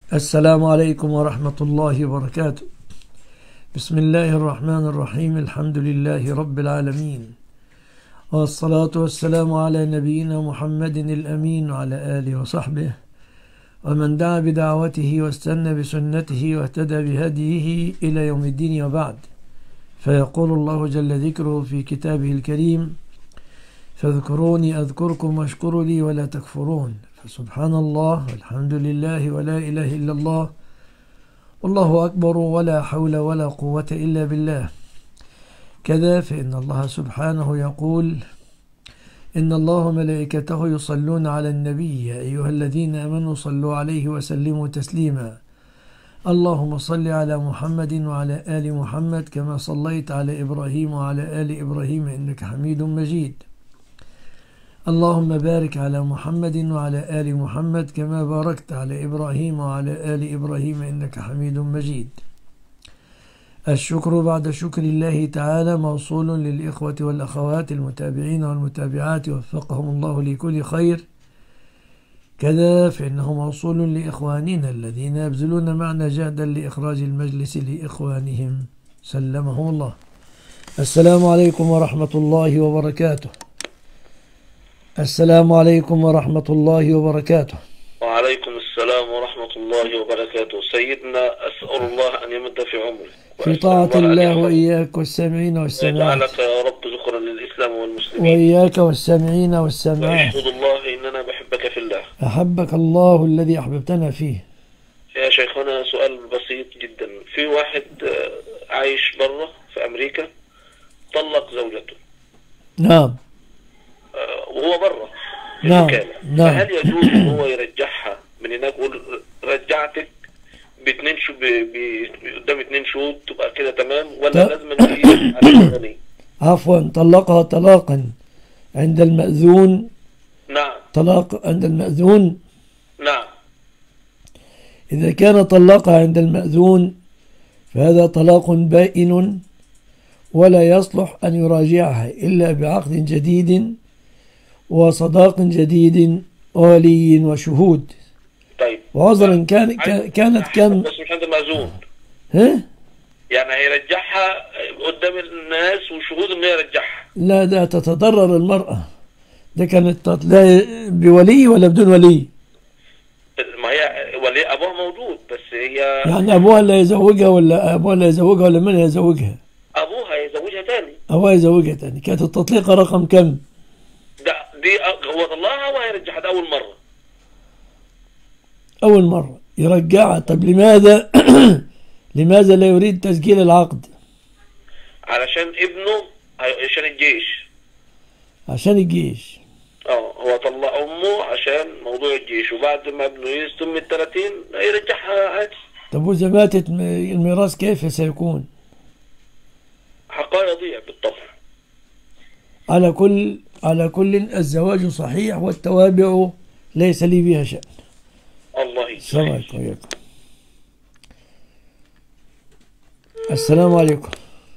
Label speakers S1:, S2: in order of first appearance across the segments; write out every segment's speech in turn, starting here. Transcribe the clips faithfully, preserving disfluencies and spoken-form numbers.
S1: السلام عليكم ورحمة الله وبركاته. بسم الله الرحمن الرحيم. الحمد لله رب العالمين، والصلاة والسلام على نبينا محمد الأمين وعلى آله وصحبه ومن دعا بدعوته واستنى بسنته واهتدى بهديه إلى يوم الدين، وبعد. فيقول الله جل ذكره في كتابه الكريم: فاذكروني أذكركم واشكروا لي ولا تكفرون. فسبحان الله والحمد لله ولا إله إلا الله والله أكبر ولا حول ولا قوة إلا بالله. كذا فإن الله سبحانه يقول: إن الله وملائكته يصلون على النبي يا أيها الذين آمنوا صلوا عليه وسلموا تسليما. اللهم صل على محمد وعلى آل محمد كما صليت على إبراهيم وعلى آل إبراهيم إنك حميد مجيد. اللهم بارك على محمد وعلى آل محمد كما باركت على إبراهيم وعلى آل إبراهيم إنك حميد مجيد. الشكر بعد شكر الله تعالى موصول للإخوة والأخوات المتابعين والمتابعات وفقهم الله لكل خير. كذا فإنه موصول لإخواننا الذين يبذلون معنا جهدا لإخراج المجلس لإخوانهم سلمهم الله. السلام عليكم ورحمة الله وبركاته. السلام عليكم ورحمة الله وبركاته.
S2: وعليكم السلام ورحمة الله وبركاته. سيدنا أسأل الله أن يمد في عمرك
S1: في طاعة الله وإياك والسامعين والسامعات،
S2: ويجعلك يا رب ذخرا للإسلام والمسلمين،
S1: وإياك والسامعين والسامعات.
S2: وأشهد الله إننا بحبك في الله.
S1: أحبك الله الذي أحببتنا فيه.
S2: يا شيخنا سؤال بسيط جدا. في واحد عايش برا في أمريكا طلق زوجته.
S1: نعم.
S2: وهو برا في
S1: نعم.
S2: الوكالة.
S1: نعم.
S2: فهل يجوز ان هو يرجعها من هناك يقول رجعتك باثنين شو قدام اثنين شهود تبقى كده تمام، ولا
S1: ط...
S2: لازم نقيس على الغني؟
S1: عفوا، طلقها طلاقا عند المأذون.
S2: نعم.
S1: طلاق عند المأذون.
S2: نعم.
S1: إذا كان طلقها عند المأذون فهذا طلاق بائن، ولا يصلح أن يراجعها إلا بعقد جديد وصداق جديد ولي وشهود.
S2: طيب
S1: وعذرا كان كانت كم،
S2: بس مش عند المأذون.
S1: ها؟
S2: يعني هيرجعها قدام الناس وشهود ان هي يرجعها؟
S1: لا، ده تتضرر المرأة. ده كانت لا بولي ولا بدون ولي.
S2: ما هي ولي ابوها موجود، بس هي
S1: يعني ابوها اللي يزوجها ولا ابوها اللي يزوجها ولا من يزوجها؟
S2: ابوها يزوجها تاني.
S1: ابوها يزوجها تاني. كانت التطليقة رقم كم؟
S2: ده دي هو طلعها وهيرجعها. ده اول مرة.
S1: أول مرة يرجعها. طب لماذا لماذا لا يريد تسجيل العقد؟
S2: علشان ابنه، عشان الجيش.
S1: عشان الجيش.
S2: اه هو طلق امه عشان موضوع الجيش، وبعد ما ابنه يتم الثلاثين يرجعها عادي.
S1: طب وإذا ماتت الميراث كيف سيكون؟
S2: حقها يضيع بالطبع.
S1: على كل على كل الزواج صحيح والتوابع ليس لي بها شأن.
S2: الله يسلمك.
S1: السلام عليكم.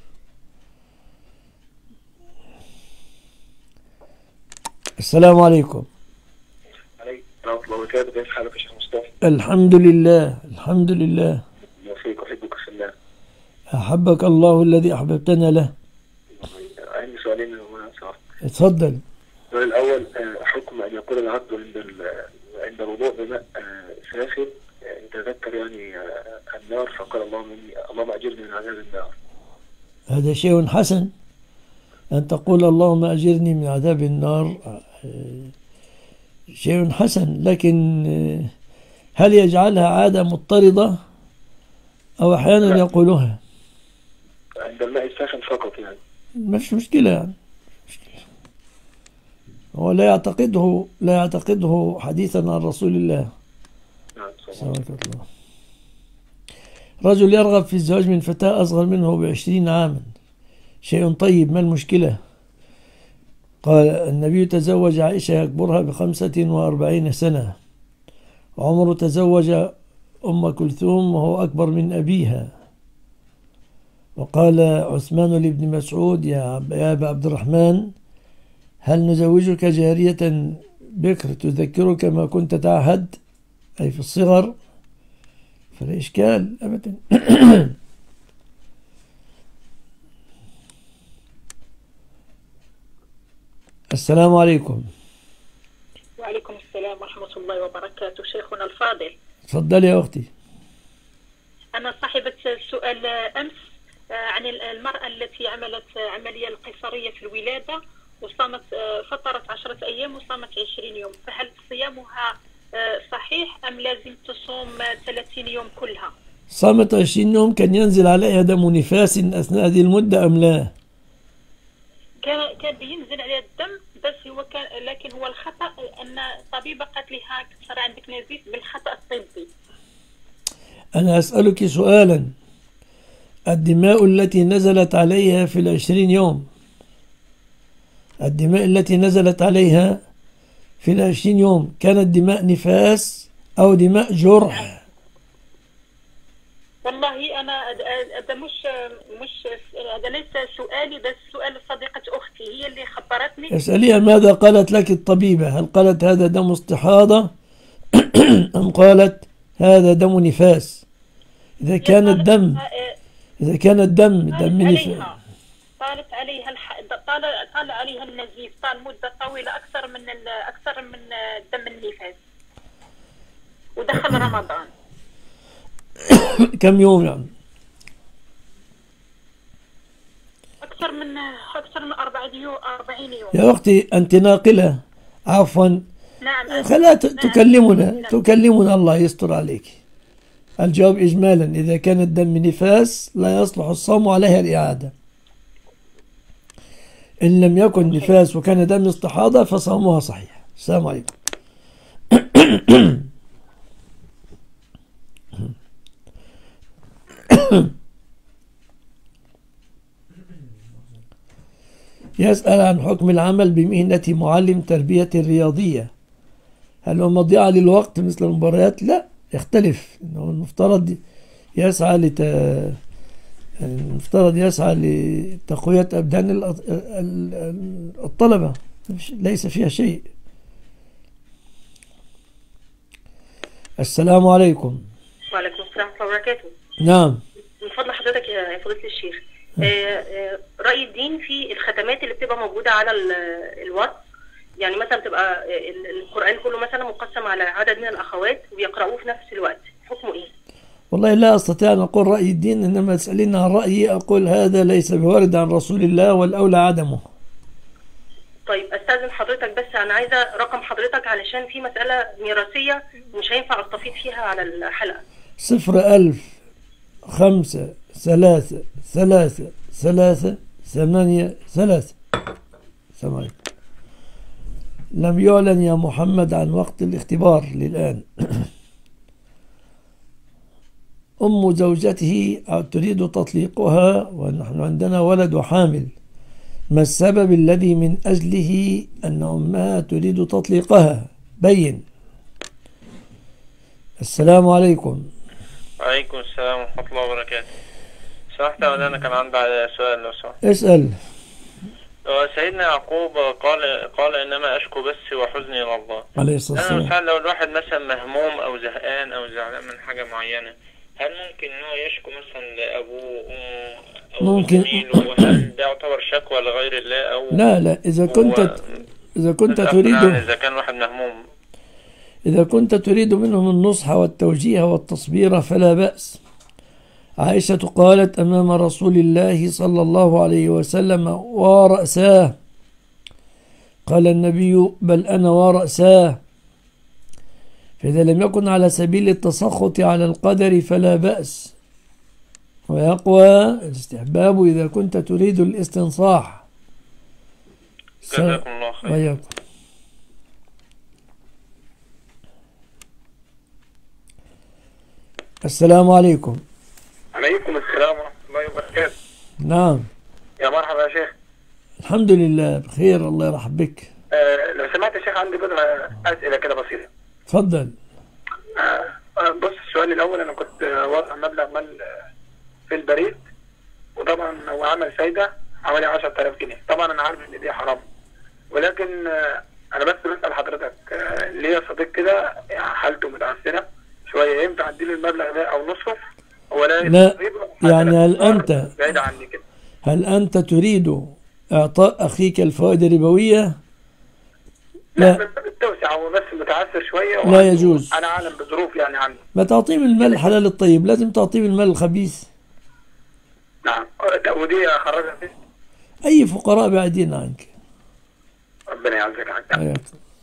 S1: السلام عليكم.
S2: عليكم ورحمة الله وبركاته. كيف حالك يا شيخ مصطفى؟
S1: الحمد لله الحمد لله.
S2: وفيك أحبك في الله.
S1: أحبك الله الذي أحببتنا له.
S2: عندي سؤالين هنا صراحة.
S1: اتفضل.
S2: السؤال الأول: حكم أن يقول العبد عند عند الوضوء بماء ساخن يتذكر يعني النار فقال اللهم إني اللهم أجرني من عذاب النار.
S1: هذا شيء حسن أن تقول اللهم أجرني من عذاب النار، شيء حسن، لكن هل يجعلها عادة مضطردة أو أحيانا يقولها؟
S2: عند الماء الساخن فقط يعني. مش
S1: مشكلة يعني. هو لا يعتقده لا يعتقده حديثا عن رسول الله.
S2: نعم.
S1: الله. رجل يرغب في الزواج من فتاة أصغر منه بعشرين عاما. شيء طيب، ما المشكلة؟ قال النبي: تزوج عائشة يكبرها بخمسة وأربعين سنة، وعمر تزوج أم كلثوم وهو أكبر من أبيها. وقال عثمان لابن مسعود: يا أبا عبد الرحمن، هل نزوجك جارية بكر تذكرك ما كنت تعهد، أي في الصغر؟ فلا إشكال أبدا. السلام عليكم.
S3: وعليكم السلام ورحمة الله وبركاته. شيخنا الفاضل،
S1: تفضلي يا أختي.
S3: أنا صاحبة سؤال أمس عن المرأة التي عملت عملية القيصرية في الولادة وصامت فترة عشرة أيام وصامت عشرين يوم، فهل صيامها صحيح أم لازم تصوم ثلاثين يوم كلها؟
S1: صامت عشرين يوم، كان ينزل عليها دم نفاس أثناء هذه المدة أم لا؟
S3: كان كان بينزل عليها الدم، بس هو كان لكن هو الخطأ أن الطبيبة قالت لها صار عندك نزيف بالخطأ الطبي.
S1: أنا أسألك سؤالا، الدماء التي نزلت عليها في العشرين يوم، الدماء التي نزلت عليها في العشرين يوم كانت دماء نفاس أو دماء جرح؟
S3: والله أنا هذا مش مش هذا ليس سؤالي، بس سؤال صديقة أختي هي اللي خبرتني.
S1: اسأليها ماذا قالت لك الطبيبة، هل قالت هذا دم استحاضة أم قالت هذا دم نفاس؟ إذا كان الدم إذا كان الدم دم نفاس،
S3: طالت عليها الح... طال طال عليها النزيف، طال مدة طويلة أكثر من ال... أكثر من دم النفاس، ودخل رمضان.
S1: كم يوم يعني؟
S3: أكثر من أكثر من أربعين يوم. أربعين يوم.
S1: يا أختي أنت ناقلة، عفوا.
S3: نعم.
S1: خلا تكلمنا نعم. تكلمنا، الله يستر عليك. الجواب إجمالا، إذا كان الدم نفاس لا يصلح الصوم عليها الإعادة. إن لم يكن نفاس وكان دم استحاضة فصومها صحيح. السلام عليكم. يسأل عن حكم العمل بمهنة معلم تربية رياضية، هل هو مضيعة للوقت مثل المباريات؟ لا، يختلف. إنه المفترض يسعى لت... المفترض يسعى لتقوية أبدان الطلبة، ليس فيها شيء. السلام عليكم.
S4: وعليكم السلام ورحمة الله وبركاته.
S1: نعم.
S4: من فضل حضرتك يا فضيلة الشيخ، رأي الدين في الختمات اللي بتبقى موجودة على الواتس، يعني مثلا تبقى القرآن كله مثلا مقسم على عدد من الأخوات ويقرأوه في نفس الوقت، حكمه إيه؟
S1: والله لا أستطيع أن أقول رأي الدين، إنما تسألين عن رأيي أقول هذا ليس بوارد عن رسول الله والأولى عدمه.
S4: طيب أستاذن حضرتك، بس أنا عايزة رقم حضرتك علشان في مسألة ميراثية مش هينفع أستفيد فيها على الحلقة.
S1: صفر ألف خمسة ثلاثة ثلاثة ثلاثة ثمانية ثلاثة. السلام عليكم. لم يعلن يا محمد عن وقت الاختبار للآن. أم زوجته تريد تطليقها ونحن عندنا ولد وحامل، ما السبب الذي من أجله أن أمها تريد تطليقها؟ بين. السلام عليكم.
S5: وعليكم السلام ورحمة الله وبركاته. سمحت يا مولانا، كان عندي سؤال لو سمحت.
S1: اسأل.
S5: سيدنا يعقوب قال قال إنما أشكو بسي وحزني إلى الله.
S1: عليه الصلاة والسلام.
S5: أنا مثلا لو الواحد مثلا مهموم أو زهقان أو زعلان من حاجة معينة، هل ممكن إن هو يشكو مثلا لأبوه وأمه أو
S1: ممكن.
S5: زميله، وهل ده يعتبر شكوى لغير الله أو
S1: لا لا إذا كنت إذا كنت تريد
S5: يعني إذا كان واحد مهموم
S1: إذا كنت تريد منهم النصح والتوجيه والتصبير فلا بأس. عائشة قالت أمام رسول الله صلى الله عليه وسلم ورأساه، قال النبي بل أنا ورأساه. فإذا لم يكن على سبيل التسخط على القدر فلا بأس، ويقوى الاستحباب إذا كنت تريد الاستنصاح.
S5: جزاكم الله خير.
S1: وياكم. السلام عليكم.
S2: عليكم السلام ورحمة الله وبركاته.
S1: نعم.
S2: يا مرحبا يا شيخ.
S1: الحمد لله بخير، الله يرحب بك.
S2: آه لو سمعت يا شيخ عندي بضع أسئلة كده بسيطة.
S1: تفضل.
S2: آه آه بص، السؤال الأول، أنا كنت واضع مبلغ مال في البريد، وطبعا هو عمل فايدة حوالي عشرة آلاف جنيه. طبعا أنا عارف إن دي حرام، ولكن آه أنا بس بسأل حضرتك، آه ليا صديق كده حالته متعسرة شويه، ينفع اديله المبلغ ده او نصه ولا
S1: لا، يعني هل أنت
S2: بعيد عني كده؟
S1: هل أنت تريد إعطاء أخيك الفوائد الربوية؟
S2: لا،
S1: لا،
S2: من باب التوسعه، هو بس متعثر شويه
S1: لا
S2: وعنده-
S1: يجوز.
S2: انا عالم بظروف يعني عنده.
S1: ما تعطيه من المال الحلال الطيب، لازم تعطيه من المال الخبيث.
S2: نعم. ودي اخرجها فين؟
S1: أي فقراء بعيدين عنك.
S2: ربنا يعزك عنك.
S1: حياك.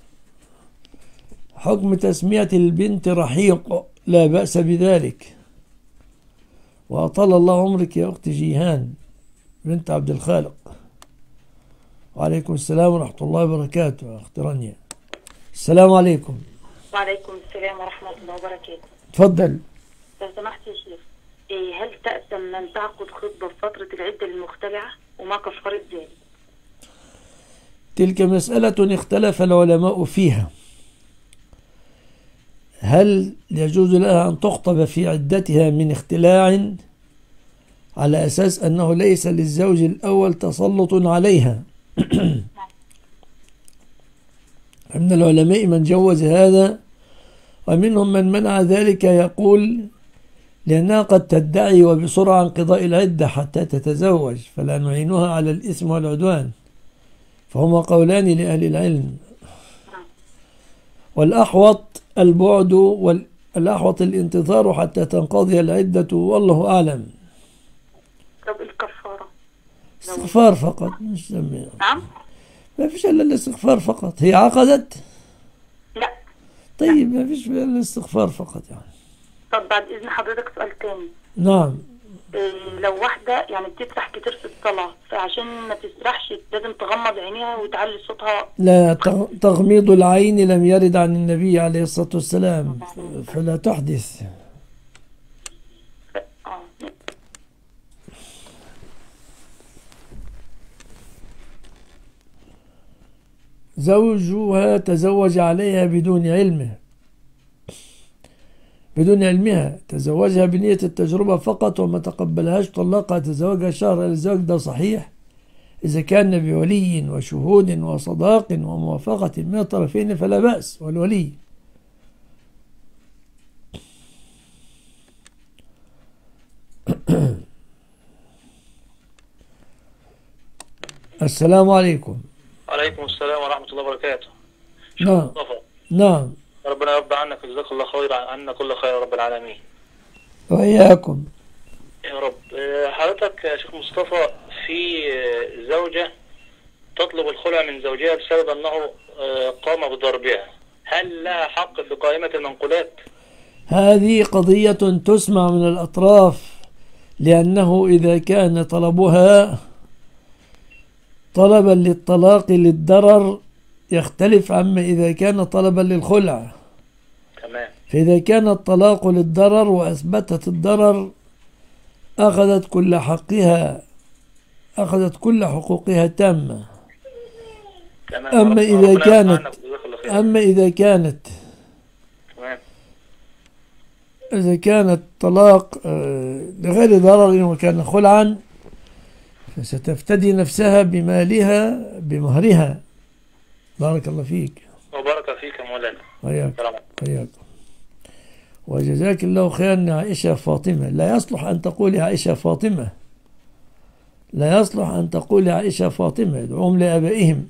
S1: حكم تسمية البنت رحيق، لا بأس بذلك. وأطال الله عمرك يا أخت جيهان بنت عبد الخالق. وعليكم السلام ورحمة الله وبركاته. أخت رانيا، السلام عليكم.
S6: وعليكم السلام ورحمة الله وبركاته.
S1: تفضل.
S6: لو سمحت يا شيخ، إيه هل تأثم من تعقد خطبة في فترة العدة المختلعة وما كفارة ذلك؟
S1: تلك مسألة اختلف العلماء فيها. هل يجوز لها أن تخطب في عدتها من اختلاع على أساس أنه ليس للزوج الأول تسلط عليها؟ من العلماء من جوز هذا، ومنهم من منع ذلك، يقول لأنها قد تدعي وبسرعة انقضاء العدة حتى تتزوج، فلا نعينها على الإثم والعدوان. فهما قولان لأهل العلم. والأحوط البعد، والأحوط الانتظار حتى تنقضي العدة، والله أعلم.
S6: طب الكفارة؟
S1: استغفار فقط، مش سميع.
S6: نعم؟
S1: ما فيش إلا الاستغفار فقط. هي عقدت؟
S6: لا.
S1: طيب ما فيش إلا الاستغفار فقط يعني.
S6: طب بعد إذن حضرتك سؤال تاني.
S1: نعم.
S6: إيه لو واحدة يعني بتسرح كتير في الصلاة، فعشان ما تسرحش لازم تغمض عينيها وتعلي صوتها؟
S1: لا، تغميض العين لم يرد عن النبي عليه الصلاة والسلام، فلا تحدث.
S6: آه.
S1: زوجها تزوج عليها بدون علمه، بدون علمها، تزوجها بنية التجربة فقط وما تقبلهاش، طلقها، تزوجها شهر. الزواج ده صحيح إذا كان بولي وشهود وصداق وموافقة من الطرفين فلا بأس، والولي. السلام عليكم.
S5: وعليكم السلام ورحمة الله وبركاته.
S1: نعم. نعم.
S5: ربنا يرضى عنك وجزاك الله خير عنا كل خير يا رب العالمين.
S1: وإياكم
S5: يا رب. حضرتك يا شيخ مصطفى، في زوجة تطلب الخلع من زوجها بسبب أنه قام بضربها، هل لها حق في قائمة المنقولات؟
S1: هذه قضية تسمع من الأطراف، لأنه إذا كان طلبها طلبا للطلاق للضرر يختلف عما إذا كان طلبا للخلع.
S5: تمام.
S1: فإذا كان الطلاق للضرر وأثبتت الضرر أخذت كل حقها، أخذت كل حقوقها تامة. أما إذا كانت أما إذا كانت
S5: تمام.
S1: إذا كانت طلاق لغير ضرر وكان خلعا، فستفتدي نفسها بمالها بمهرها. بارك الله فيك.
S5: وبارك فيك يا مولانا.
S1: وياك وياك. وجزاك الله خيرا. عائشة فاطمة، لا يصلح أن تقولي عائشة فاطمة، لا يصلح أن تقولي عائشة فاطمة، ادعوهم لآبائهم.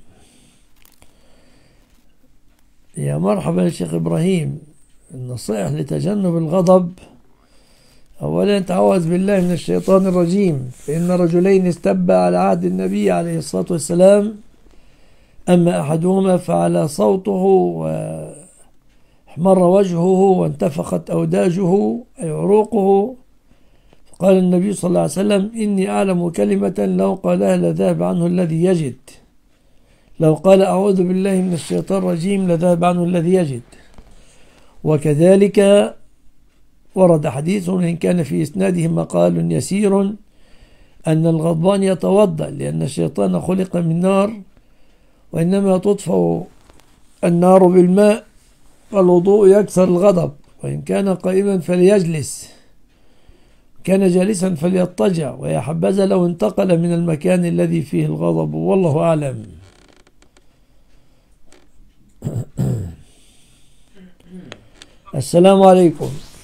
S1: يا مرحبا يا شيخ إبراهيم. النصائح لتجنب الغضب: أولا تعوذ بالله من الشيطان الرجيم، فإن رجلين استبا على عهد النبي عليه الصلاة والسلام، أما أحدهما فعلى صوته واحمر وجهه وانتفخت أوداجه أي عروقه، فقال النبي صلى الله عليه وسلم: إني أعلم كلمة لو قالها لذهب عنه الذي يجد، لو قال أعوذ بالله من الشيطان الرجيم لذهب عنه الذي يجد. وكذلك ورد حديث إن كان في إسناده مقال يسير أن الغضبان يتوضأ، لأن الشيطان خلق من نار، وإنما تطفأ النار بالماء، والوضوء يكسر الغضب، وإن كان قائما فليجلس، كان جالسا فليضطجع، ويا حبذا لو انتقل من المكان الذي فيه الغضب، والله أعلم. السلام عليكم.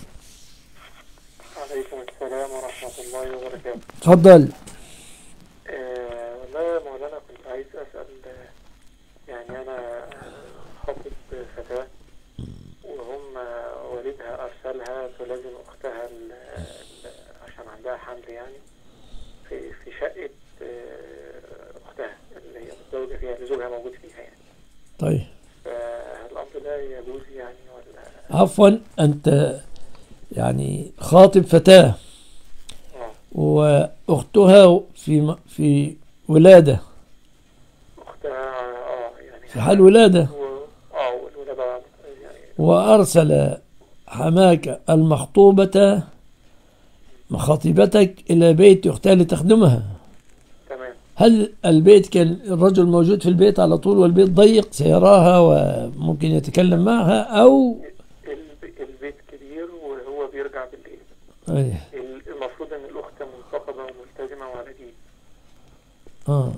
S2: السلام ورحمة الله وبركاته.
S1: تفضل.
S2: آه لا يا مولانا، كنت عايز أسأل. يعني أنا خاطب فتاة وهم والدها أرسلها تلازم أختها ال- ال- عشان عندها حمل، يعني في في شقة آه، أختها اللي هي متزوجة فيها، اللي زوجها موجود فيها يعني.
S1: طيب
S2: فالأمر ده يجوز يعني ولا؟
S1: عفوا، أنت يعني خاطب فتاة
S2: آه.
S1: وأختها في م- في ولادة،
S2: أختها اه يعني
S1: في حال ولادة،
S2: و- اه والولادة يعني.
S1: وأرسل حماك المخطوبة مخاطبتك إلى بيت أختها لتخدمها.
S2: تمام.
S1: هل البيت كان الرجل موجود في البيت على طول والبيت ضيق سيراها وممكن يتكلم معها، أو
S2: الب- البيت كبير وهو بيرجع بالليل.
S1: أيه.
S2: المفروض ان الاخت منتقبه وملتزمه وعلى دين.
S1: آه.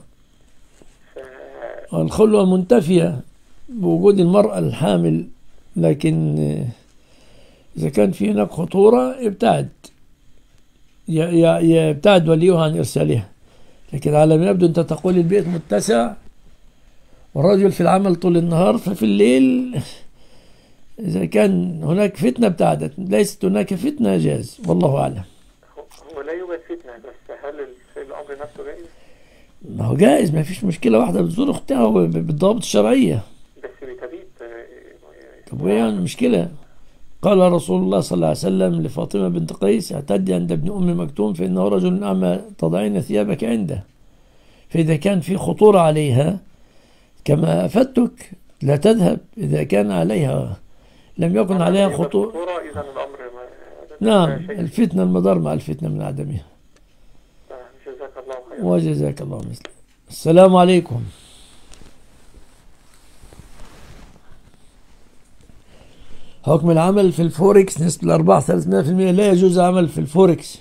S2: ف
S1: الخلوة منتفية بوجود المرأة الحامل، لكن إذا كان في هناك خطورة يبتعد ي- ي- يبتعد وليها عن إرسالها. لكن على ما يبدو أنت تقول البيت متسع والرجل في العمل طول النهار، ففي الليل إذا كان هناك فتنة ابتعدت، ليست هناك فتنة جاز، والله أعلم.
S2: هو- هو لا يوجد فتنه، بس هل ال- الامر نفسه جائز؟
S1: ما هو جائز، ما فيش مشكلة، واحدة بتزور أختها بالضوابط الشرعية.
S2: بس بتبيت. آه،
S1: طب وإيه يعني المشكلة؟ قال رسول الله صلى الله عليه وسلم لفاطمة بنت قيس: اعتدي عند ابن أم مكتوم فإنه رجل أعمى تضعين ثيابك عنده. فإذا كان في خطورة عليها كما أفدتك لا تذهب، إذا كان عليها لم يكن عليها خطورة.
S2: خطوره اذا الامر ما-
S1: نعم،
S2: لا شيء.
S1: الفتنة المضار مع الفتنة من عدمها.
S2: آه، جزاك الله خيرا.
S1: وجزاك الله مثله. السلام عليكم. حكم العمل في الفوركس، نسبة الأرباح ثلاثمائة بالمئة، لا يجوز العمل في الفوركس.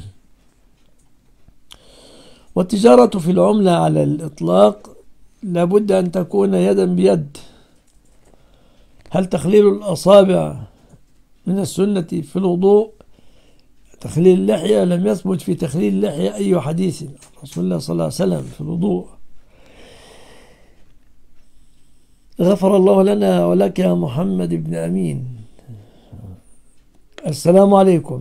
S1: والتجارة في العملة على الإطلاق لابد أن تكون يدا بيد. هل تخليل الأصابع من السنة في الوضوء؟ تخليل اللحية لم يثبت في تخليل اللحية أي حديث رسول الله صلى الله عليه وسلم في الوضوء. غفر الله لنا ولك يا محمد بن أمين. السلام عليكم.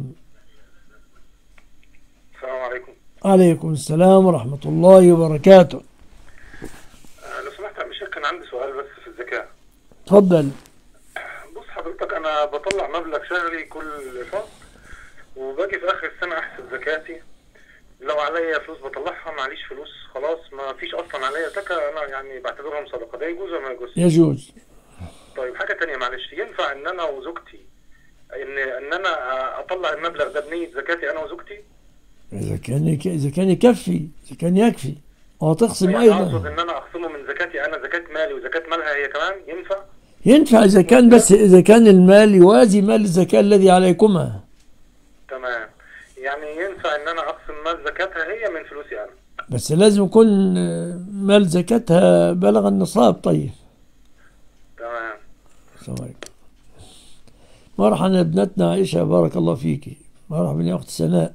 S2: السلام عليكم.
S1: عليكم السلام ورحمة الله وبركاته.
S2: آه، لو سمحت يا مشايخ، كان عندي سؤال بس في الزكاة.
S1: تفضل.
S2: بص حضرتك، انا بطلع مبلغ شهري كل شهر، وباجي في اخر السنه احسب زكاتي. لو عليا فلوس بطلعها، معليش فلوس خلاص ما فيش اصلا عليا زكاه، انا يعني بعتبرهم صدقه. ده يجوز ولا ما يجوز؟
S1: يجوز.
S2: طيب حاجه تانية معلش، ينفع ان انا وزوجتي ان ان انا اطلع المبلغ ده بنيه زكاتي انا وزوجتي؟
S1: إذا كان يك- إذا كان يكفي، إذا كان يكفي، وتقسم
S2: يعني
S1: أيضا.
S2: اقصد ان انا اخصمه من زكاتي انا، زكاه مالي وزكاه مالها هي كمان، ينفع؟
S1: ينفع إذا كان، بس إذا كان المال يوازي مال الزكاة الذي عليكما.
S2: تمام. يعني ينفع ان انا اقسم مال زكاتها هي من فلوسي انا؟
S1: بس لازم يكون آه، مال زكاتها بلغ النصاب. طيب.
S2: تمام.
S1: السلام عليكم. مرحبا ابنتنا عائشة، بارك الله فيك. مرحبا يا أخت سناء.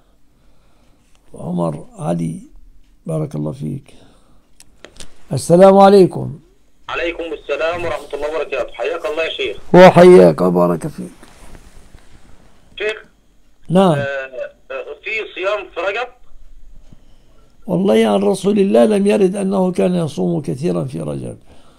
S1: وعمر علي، بارك الله فيك. السلام عليكم.
S5: عليكم السلام ورحمة الله وبركاته. حياك الله يا شيخ.
S1: وحياك وبارك فيك.
S5: شيخ،
S1: نعم.
S5: آه، آه، في صيام في رجب؟
S1: والله عن رسول الله لم يرد أنه كان يصوم كثيرا في رجب،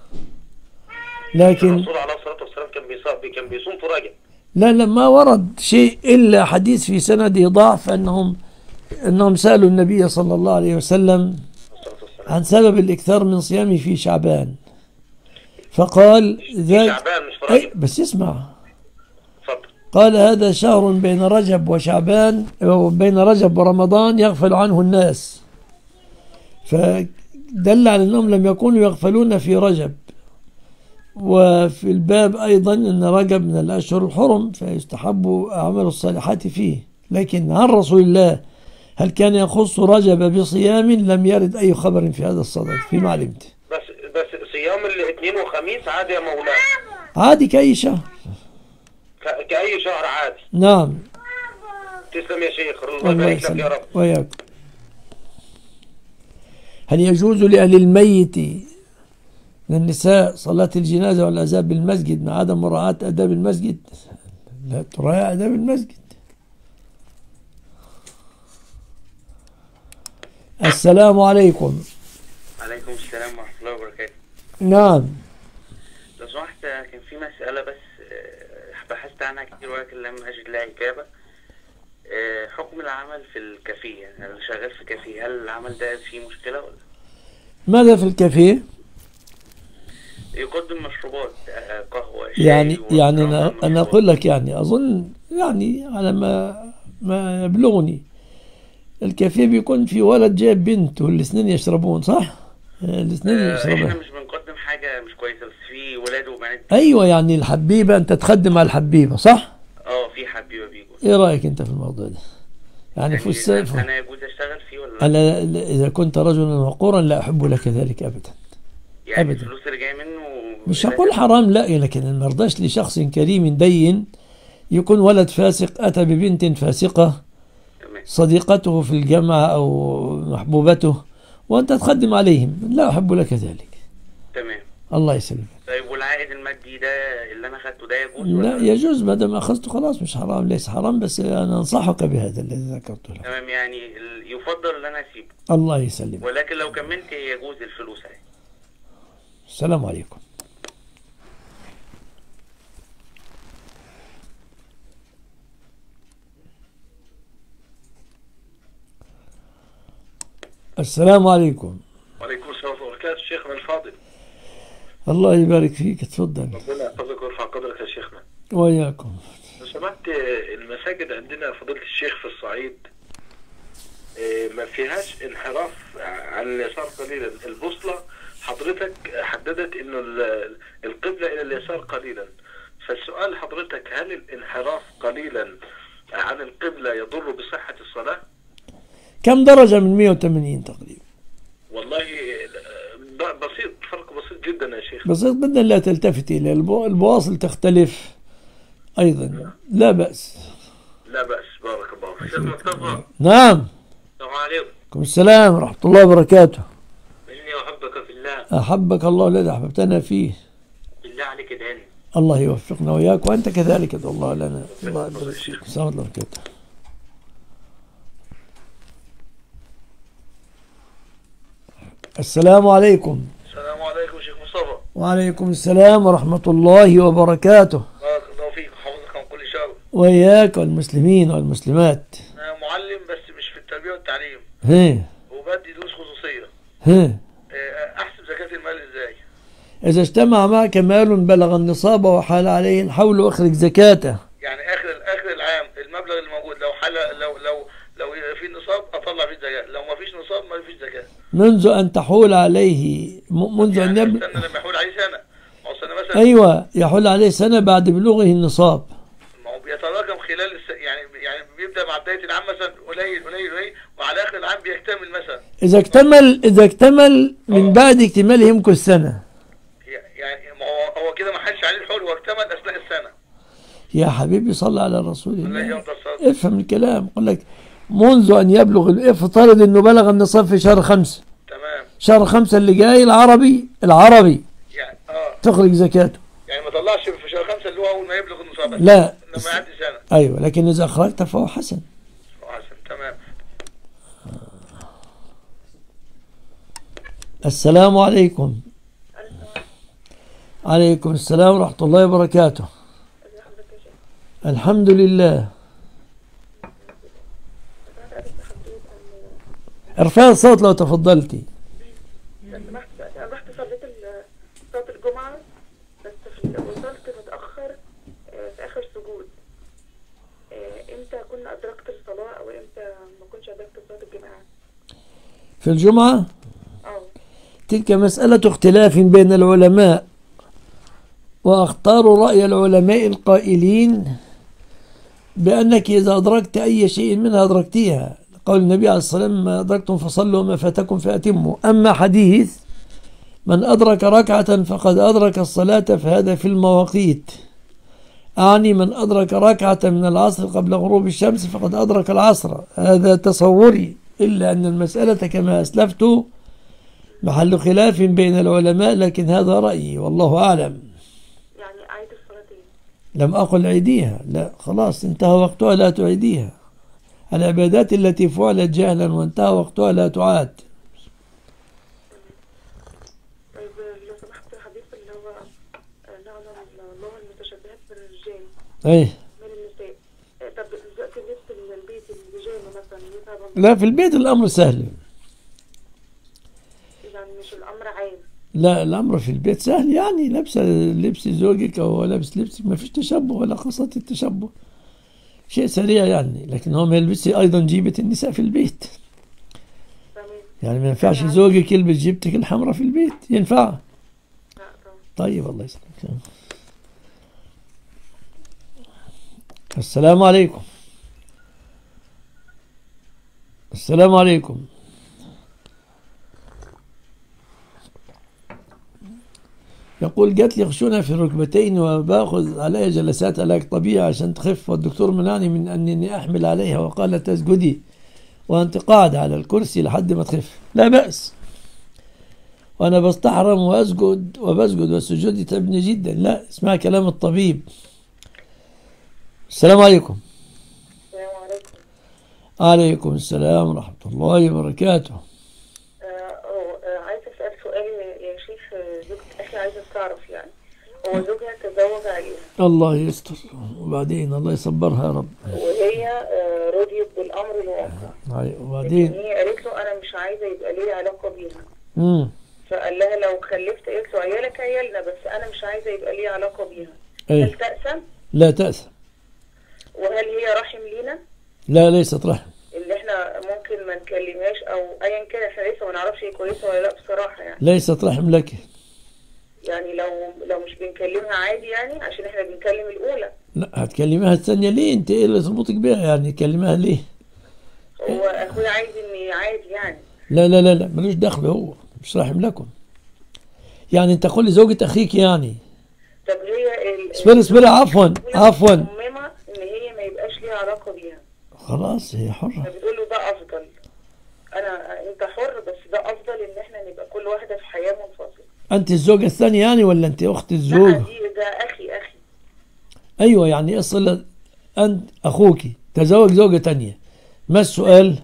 S1: لكن
S5: الرسول عليه الصلاة والسلام كان بيصوم كان بيصوم في رجب.
S1: لا لا ما ورد شيء إلا حديث في سنده ضعف، أنهم أنهم سألوا النبي صلى الله عليه وسلم
S5: الصلاة والسلام.
S1: عن سبب الإكثار من صيامه في شعبان، فقال
S5: في
S1: ذاك
S5: شعبان مش في
S1: أي
S5: رجب.
S1: بس اسمع،
S5: اتفضل.
S1: قال هذا شهر بين رجب وشعبان، أو بين رجب ورمضان يغفل عنه الناس، فدل على أنهم لم يكونوا يغفلون في رجب. وفي الباب أيضا أن رجب من الأشهر الحرم، فيستحب أعمال الصالحات فيه. لكن عن رسول الله هل كان يخص رجب بصيام؟ لم يرد أي خبر في هذا الصدد فيما علمت.
S5: بس بس صيام الاثنين وخميس عادي يا مولانا،
S1: عادي كأي شهر.
S5: ك- كأي شهر عادي.
S1: نعم.
S7: تسلم يا شيخ، الله
S1: الله
S7: يبارك لك يا
S1: يسلمك
S7: رب.
S1: وياكم. هل يجوز لأهل الميت من النساء صلاة الجنازة والعزاء بالمسجد مع عدم مراعاة آداب المسجد؟ لا تراعي آداب المسجد. السلام عليكم.
S8: عليكم السلام ورحمة الله وبركاته.
S1: نعم.
S8: لو سمحت كان في مسألة بس آه، بحثت عنها كتير ولكن لم أجد لها إجابة. آه، حكم العمل في الكافيه، أنا شغال في كافيه، هل العمل ده فيه مشكلة ولا؟
S1: ماذا في الكافيه؟
S8: يقدم مشروبات، آه، قهوة، شاي.
S1: يعني يعني أنا
S8: ومشروبات.
S1: أنا أقول لك يعني أظن يعني على ما ما يبلغني الكافيه بيكون في ولد جايب بنت والاثنين يشربون، صح؟ الاثنين
S8: آه،
S1: يشربون.
S8: احنا مش بنقدم حاجة مش كويسة، بس في ولاد وبنات.
S1: أيوة يعني الحبيبة أنت تخدم على الحبيبة، صح؟
S8: اه في حبيبة بيجوا.
S1: إيه رأيك أنت في الموضوع ده؟ يعني في الصيف
S8: أنا يجوز أشتغل فيه ولا لا؟
S1: أنا إذا كنت رجلا وقورا لا أحب لك ذلك أبدا.
S8: يعني
S1: أبدا.
S8: الفلوس اللي جاية منه
S1: مش هقول حرام، لا، لكن ما رضاش لشخص كريم دين يكون ولد فاسق أتى ببنت فاسقة صديقته في الجامعة أو محبوبته وأنت تخدم عليهم، لا أحب لك ذلك.
S8: تمام.
S1: الله يسلمك.
S8: طيب والعائد المادي ده اللي أنا أخدته ده يجوز
S1: لا
S8: ولا؟
S1: يجوز ما دام أخذته خلاص، مش حرام، ليس حرام، بس أنا أنصحك بهذا الذي ذكرته لك.
S8: تمام، يعني ال- يفضل ان انا اسيبه،
S1: الله يسلمك.
S8: ولكن لو كملت يجوز الفلوس اهي.
S1: السلام عليكم. السلام عليكم.
S7: وعليكم السلام ورحمة الله وبركاته. شيخنا الفاضل،
S1: الله يبارك فيك، اتفضل.
S7: ربنا يحفظك ويرفع قدرك يا شيخنا.
S1: وإياكم.
S7: لو سمحت، المساجد عندنا فضيلة الشيخ في الصعيد آه، ما فيهاش انحراف عن اليسار قليلا. البوصلة حضرتك حددت انه ال- القبلة الى اليسار قليلا، فالسؤال حضرتك هل الانحراف قليلا عن القبلة يضر بصحة الصلاة؟
S1: كم درجة من مئة وثمانين تقريبا؟
S7: والله آه، بسيط، فرق بسيط جدا يا شيخ.
S1: بسيط جدا، لا تلتفت إليه. البو- البواصل تختلف أيضا، لا بأس.
S7: لا بأس، بارك الله فيك. شيخ مصطفى.
S1: نعم.
S7: السلام عليكم.
S1: عليكم السلام ورحمة الله وبركاته.
S7: إني أحبك في الله.
S1: أحبك الله الذي أحببتنا فيه.
S7: بالله عليك ادعي.
S1: الله يوفقنا وإياك وأنت كذلك ادعو الله لنا. الله يبارك فيك. السلام عليكم. السلام عليكم.
S7: السلام عليكم شيخ مصطفى.
S1: وعليكم السلام ورحمة الله وبركاته.
S7: بارك الله فيك وحفظك من كل شر.
S1: وإياك والمسلمين والمسلمات.
S7: أنا معلم بس مش في التربية والتعليم.
S1: هي
S7: وبدي دروس خصوصية.
S1: هي
S7: آه، أحسب زكاة المال إزاي؟
S1: إذا اجتمع معك مال بلغ النصاب وحال عليه الحول أخرج زكاته.
S7: يعني آخر آخر العام المبلغ الموجود لو حل لو لو لو في نصاب أطلع فيه زكاة، لو ما فيش نصاب ما فيش زكاة.
S1: منذ أن تحول عليه م- منذ أن
S7: يعني
S1: يبلغ.
S7: استنى لما يحول عليه سنة، ما هو سنة مثلا.
S1: أيوة يحول عليه سنة بعد بلوغه النصاب.
S7: ما هو بيتراكم خلال الس... يعني يعني بيبدأ مع بداية العام مثلا قليل قليل قليل وعلى آخر العام بيكتمل مثلا.
S1: إذا اكتمل إذا اكتمل من بعد اكتماله يمكن سنة.
S7: يعني ما هو هو كده ما حدش عليه الحول، هو اكتمل أثناء السنة.
S1: يا حبيبي صلى على رسول
S7: الله
S1: الله.
S7: يرضى الصلاة.
S1: افهم الكلام، يقول لك منذ أن يبلغ، افترض إنه بلغ النصاب في شهر خمسة.
S7: تمام.
S1: شهر خمسة اللي جاي العربي العربي
S7: يعني اه
S1: تخرج زكاته.
S7: يعني ما طلعش في شهر خمسة اللي هو أول ما يبلغ النصاب بس.
S1: لا.
S7: لما يعدي سنة.
S1: أيوة، لكن إذا أخرجت فهو حسن.
S7: حسن. تمام.
S1: السلام عليكم. عليكم السلام ورحمة الله وبركاته. الحمد لله. ارفعي الصوت لو تفضلتي.
S6: لو سمحت، انا رحت صليت صلاه الجمعه بس في وصلت متاخر آه، في اخر سجود. آه، امتى اكون ادركت الصلاه او امتى ما كنتش ادركت صلاه الجماعه؟
S1: في الجمعة
S6: اه
S1: تلك مسألة اختلاف بين العلماء، وأختار رأي العلماء القائلين بأنك إذا أدركت أي شيء منها أدركتيها، قول النبي عليه الصلاة والسلام ما أدركتم فصلوا وما فاتكم فأتموا. أما حديث من أدرك ركعة فقد أدرك الصلاة فهذا في المواقيت، أعني من أدرك ركعة من العصر قبل غروب الشمس فقد أدرك العصر. هذا تصوري، إلا أن المسألة كما أسلفت محل خلاف بين العلماء، لكن هذا رأيي والله أعلم.
S6: يعني أعيد الصلاة إيه؟
S1: لم أقل عيديها، لا خلاص انتهى وقتها لا تعيديها. العبادات التي فعلت جهلا وانتهى وقتها لا تعاد.
S6: طيب لو سمحت حديث اللي هو نعلم الله المتشبهات بالرجال
S1: أيه.
S6: من النساء. طب دلوقتي لبس البيت البيجامة مثلا يذهب؟
S1: لا في البيت الأمر سهل.
S6: يعني مش الأمر عام؟
S1: لا الأمر في البيت سهل، يعني لبس لبس زوجك أو لبس لبسك ما فيش تشبه ولا قصة التشبه، شيء سريع يعني. لكن هو ما يلبسش أيضا جيبة النساء في البيت. يعني ما ينفعش زوجك يلبس جيبتك الحمراء في البيت، ينفع؟ طيب الله يسلمك. السلام عليكم. السلام عليكم. يقول جات لي خشونة في الركبتين وباخذ عليها جلسات علاج طبيعي عشان تخف، والدكتور منعني من أنني أحمل عليها وقال تسجدي وأنت قاعدة على الكرسي لحد ما تخف. لا بأس، وأنا بستحرم وأسجد وبسجد والسجود يتعبني جدا. لا اسمع كلام الطبيب. السلام عليكم.
S6: السلام عليكم.
S1: عليكم السلام ورحمة الله وبركاته.
S6: عايزة أسأل سؤال يا شيخ. زوجة أخي عايزة تعرف، يعني هو زوجها تزوج عليها.
S1: الله يستر، وبعدين الله يصبرها يا رب.
S6: وهي رضيت بالأمر الواقع.
S1: وبعدين
S6: هي قالت له أنا مش عايزة يبقى لي علاقة بيها.
S1: امم
S6: فقال لها لو خلفت، قالت له عيالك عيالنا بس أنا مش عايزة يبقى لي علاقة بيها.
S1: أيه.
S6: هل تأثم؟
S1: لا تأثم.
S6: وهل هي رحم لينا؟
S1: لا ليست رحم.
S6: اللي احنا ممكن ما نكلمهاش او ايا كان، احنا لسه ما نعرفش هي كويسه ولا لا بصراحه يعني.
S1: ليست رحم لك.
S6: يعني لو لو مش بنكلمها عادي يعني عشان احنا بنكلم الاولى.
S1: لا هتكلمها الثانيه ليه؟ انت ايه اللي تربطك بيها يعني؟ كلمها ليه؟
S6: هو اخويا عايز اني عادي يعني.
S1: لا لا لا لا ملوش دخل، هو مش رحم لكم. يعني انت قول لزوجة اخيك يعني.
S6: طب هي
S1: اصبري اصبري عفوا عفوا
S6: مصممه ان هي ما يبقاش ليها علاقه بيها.
S1: خلاص هي حرة.
S6: بتقول له ده افضل. انا انت حر بس ده افضل ان احنا نبقى كل واحده في حياه منفصله.
S1: انت الزوجة الثانية يعني ولا انت اخت الزوج؟
S6: لا دي ده اخي اخي.
S1: ايوه يعني اصل انت اخوك تزوج زوجة ثانية، ما السؤال؟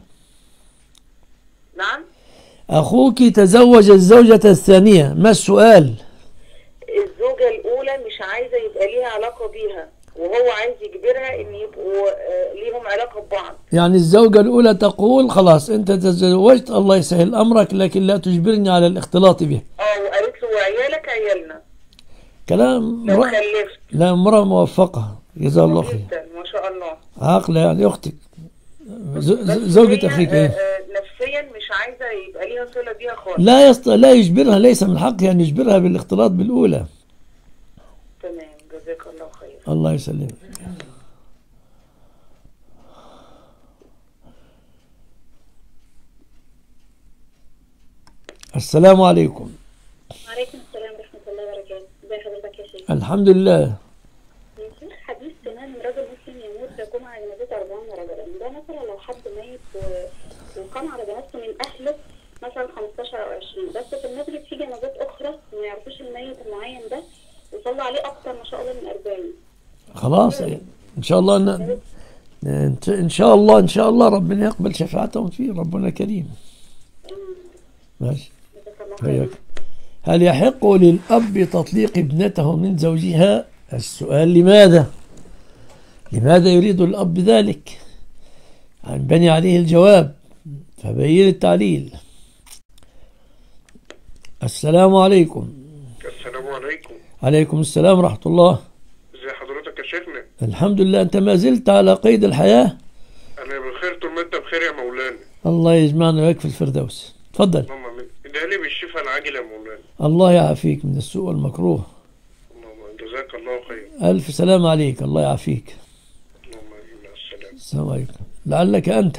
S6: نعم؟
S1: اخوك تزوج الزوجة الثانية، ما السؤال؟
S6: الزوجة الاولى مش عايزة يبقى ليها علاقة بيها، وهو عايز يجبرها ان يبقوا ليهم علاقة ببعض.
S1: يعني الزوجة الأولى تقول خلاص أنت تزوجت الله يسهل أمرك لكن لا تجبرني على الاختلاط به.
S6: اه وقالت له وعيالك عيالنا.
S1: كلام
S6: لو
S1: مرأة
S6: خلفت.
S1: لا امرأة موفقة جزاها الله خير.
S6: جدا ما شاء الله.
S1: عاقلة يعني أختك زوجة أخيك.
S6: آه نفسيا مش عايزة يبقى ليها صلة بيها خالص.
S1: لا يست... لا يجبرها، ليس من حقها أن يجبرها بالاختلاط بالأولى.
S6: تمام جزاك الله خير.
S1: الله يسلمك. السلام عليكم.
S3: وعليكم السلام ورحمة الله وبركاته. ازي حضرتك يا شيخ؟
S1: الحمد لله.
S3: يا شيخ حديث تمام رجل مسلم يموت يقوم على جنازته أربعين رجلا، ده مثلا لو حد ميت و... وقام على جنازته من أهله مثلا خمستاشر أو عشرين، بس في المسجد في جنازات أخرى ما يعرفوش الميت المعين ده وصلوا عليه أكتر ما شاء الله من أربعين.
S1: خلاص إن شاء الله ن... إن شاء الله إن شاء الله ربنا يقبل شفاعتهم فيه، ربنا كريم. ماشي. هل يحق للأب تطليق ابنته من زوجها؟ السؤال لماذا؟ لماذا يريد الأب ذلك؟ هنبني عليه الجواب فبين التعليل. السلام عليكم.
S7: السلام عليكم.
S1: عليكم السلام ورحمة الله.
S7: ازي حضرتك يا شيخنا؟
S1: الحمد لله. أنت ما زلت على قيد الحياة؟
S7: أنا بخير طول ما أنت بخير يا مولانا.
S1: الله يجمعنا وياك في الفردوس. تفضل.
S7: اللهم امين. ادعي لي بالشفاء العاجل يا مولانا.
S1: الله يعافيك من السوء والمكروه.
S7: اللهم جزاك الله خير.
S1: ألف سلام عليك، الله يعافيك.
S7: اللهم امين. مع السلامة.
S1: السلام عليكم. لعلك أنت.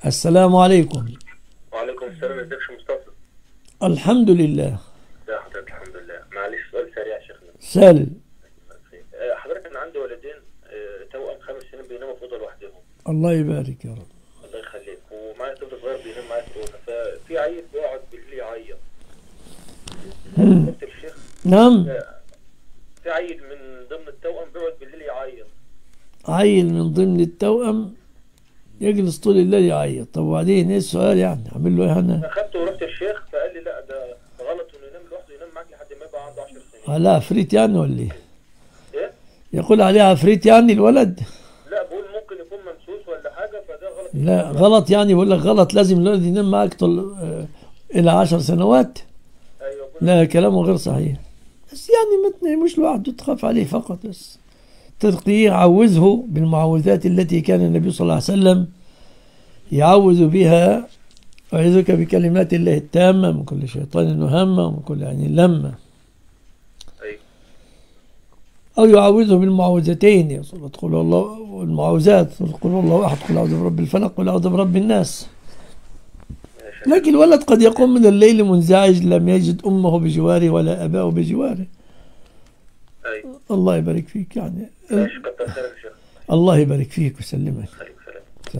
S1: السلام عليكم.
S7: وعليكم السلام. ازيك يا شيخ مصطفى؟
S1: الحمد لله.
S7: ازي حضرتك؟ الحمد لله. معلش سؤال سريع يا شيخنا.
S1: سال.
S7: حضرتك انا عندي ولدين توأم خمس سنين بيناموا في اوضه لوحدهم.
S1: الله يبارك يا رب.
S7: الله يخليك. ومعايا طفل صغير بينام معايا في الاوضه، ففي عيل بيقعد بالليل يعيط. قلت الشيخ
S1: نعم.
S7: في عيل من ضمن التوأم بيقعد بالليل يعيط.
S1: عيل من ضمن التوأم يجلس طول الليل يعيط. طب وبعدين ايه السؤال يعني؟ اعمل له ايه انا؟
S7: اخدته ورحت الشيخ فقال لي لا ده غلط انه ينام لوحده، ينام معاك لحد ما يبقى عنده عشر سنين.
S1: لا عفريت يعني ولا ايه؟
S7: ايه؟
S1: يقول عليه عفريت يعني الولد؟
S7: لا بقول ممكن يكون ممسوس ولا حاجه فده غلط.
S1: لا غلط يعني، بقول لك غلط لازم الولد ينام معاك طول آه الى عشر سنوات.
S7: ايوه.
S1: لا كلامه غير صحيح. بس يعني ما تناموش لوحده، تخاف عليه فقط بس. ترقيه، عوزه بالمعوذات التي كان النبي صلى الله عليه وسلم يعوذ بها. أعوذك بكلمات الله التامة من كل شيطان وهمة ومن كل عين لمة.
S7: أي.
S1: أو يعوذه بالمعوذتين، يقول قل الله والمعوذات، قل الله أحد، قل أعوذ برب الفلق، قل أعوذ برب الناس. لكن الولد قد يقوم من الليل منزعج، لم يجد أمه بجواره ولا أباه بجواره.
S7: أي.
S1: الله يبارك فيك يعني.
S7: ماشي كتر خيرك يا شيخ.
S1: الله يبارك فيك ويسلمك.
S7: سلام.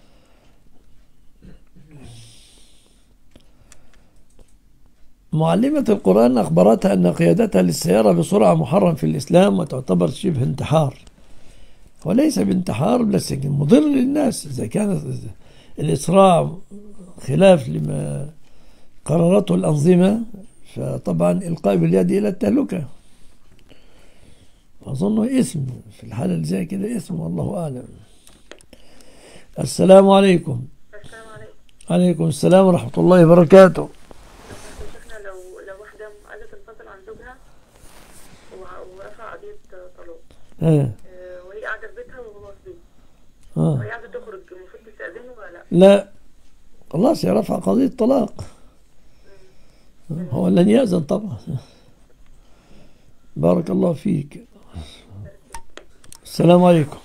S1: معلمة القرآن أخبرتها أن قيادتها للسيارة بسرعة محرم في الإسلام وتعتبر شبه انتحار، وليس بانتحار بس مضر للناس إذا كانت الإسراع خلاف لما قررته الأنظمة، فطبعا إلقاء باليد إلى التهلكة أظنه اسم في الحالة اللي زي كده، اسم والله أعلم. السلام عليكم.
S6: السلام عليكم.
S1: عليكم السلام ورحمة الله وبركاته.
S6: شيخنا لو لو واحدة عايزة تنفصل عن زوجها ورفع قضية طلاق،
S1: اه
S6: وهي قاعدة في بيتها وهو في بيته،
S1: اه
S6: وهي عايزة تخرج، المفروض تستأذنه ولا لا؟
S1: لا خلاص يرفع قضية طلاق، هو لن يأذن طبعا. بارك الله فيك. السلام عليكم.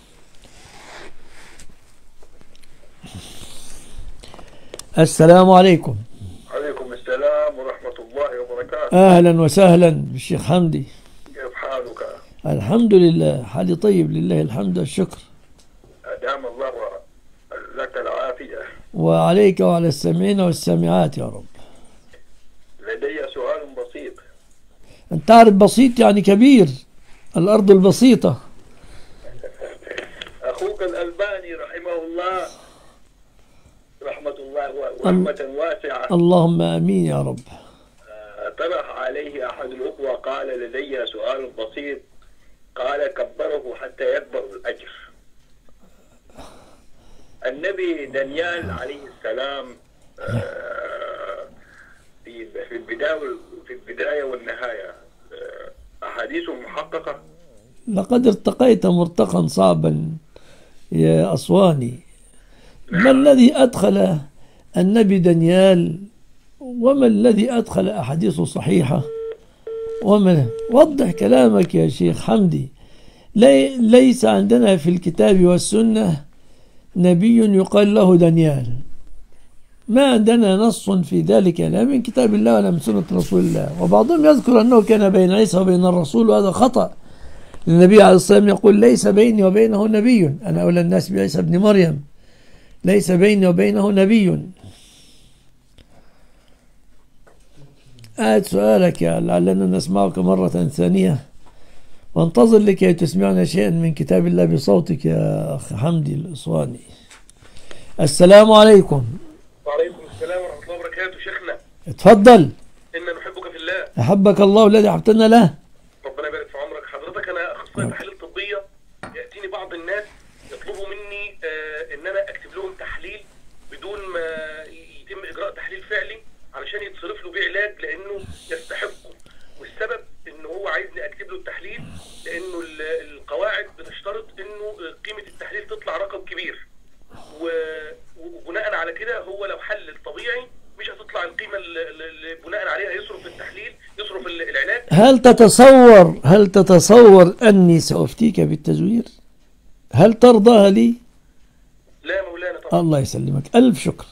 S1: السلام عليكم.
S7: عليكم السلام ورحمة الله وبركاته.
S1: أهلا وسهلا بالشيخ حمدي.
S7: كيف حالك؟
S1: الحمد لله، حالي طيب لله الحمد والشكر.
S7: أدام الله لك العافية.
S1: وعليك وعلى السامعين والسامعات يا رب.
S7: لدي سؤال بسيط.
S1: أنت تعرف بسيط يعني كبير، الأرض البسيطة.
S7: أخوك الألباني رحمه الله رحمة الله ورحمة واسعة،
S1: اللهم آمين يا رب،
S7: طرح عليه أحد الأخوة قال لدي سؤال بسيط، قال كبره حتى يكبر الأجر. النبي دانيال عليه السلام في في البداية في البداية والنهاية أحاديثه محققة.
S1: لقد ارتقيت مرتقا صعبا يا أسواني. ما الذي أدخل النبي دانيال وما الذي أدخل أحاديثه صحيحة؟ وما وضح كلامك يا شيخ حمدي. لي ليس عندنا في الكتاب والسنة نبي يقال له دانيال، ما عندنا نص في ذلك لا من كتاب الله ولا من سنة رسول الله. وبعضهم يذكر أنه كان بين عيسى وبين الرسول، وهذا خطأ. النبي عليه الصلاة والسلام يقول ليس بيني وبينه نبي، أنا أولى الناس بعيسى ابن مريم، ليس بيني وبينه نبي. آت سؤالك لعلنا نسمعك مرة ثانية، وانتظر لكي تسمعنا شيئا من كتاب الله بصوتك يا أخ حمدي الأسواني. السلام عليكم.
S7: وعليكم السلام ورحمة الله وبركاته. شيخنا
S1: اتفضل.
S7: إنا نحبك في الله.
S1: أحبك الله الذي أحببتنا له.
S7: ربنا يبارك في عمرك. حضرتك أنا أخصائي تحاليل طبية، يأتيني بعض الناس يطلبوا مني آه إن أنا أكتب لهم تحليل بدون ما يتم إجراء تحليل فعلي علشان يتصرف له بيه علاج لأنه يستحقه، والسبب إن هو عايزني أكتب له التحليل لأنه القواعد بتشترط إنه قيمة التحليل تطلع رقم كبير، وبناء على كده هو لو حلل طبيعي مش هتطلع القيمة اللي بناء عليها يصرف التحليل يصرف العلاج.
S1: هل تتصور هل تتصور أني سأفتيك بالتزوير؟ هل ترضاها لي؟
S7: لا يا مولانا طبعا.
S1: الله يسلمك، ألف شكر.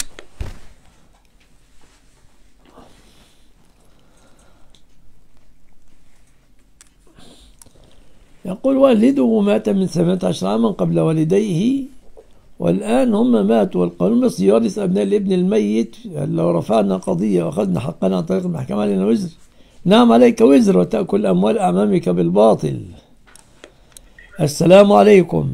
S1: يقول والده مات من ثمانية عشر عاما قبل والديه، والآن هم ماتوا، والقانون المصري يورث أبناء الابن الميت. لو رفعنا قضية وأخذنا حقنا عن طريق المحكمة علينا وزر؟ نعم عليك وزر، وتأكل أموال أعمامك بالباطل. السلام عليكم.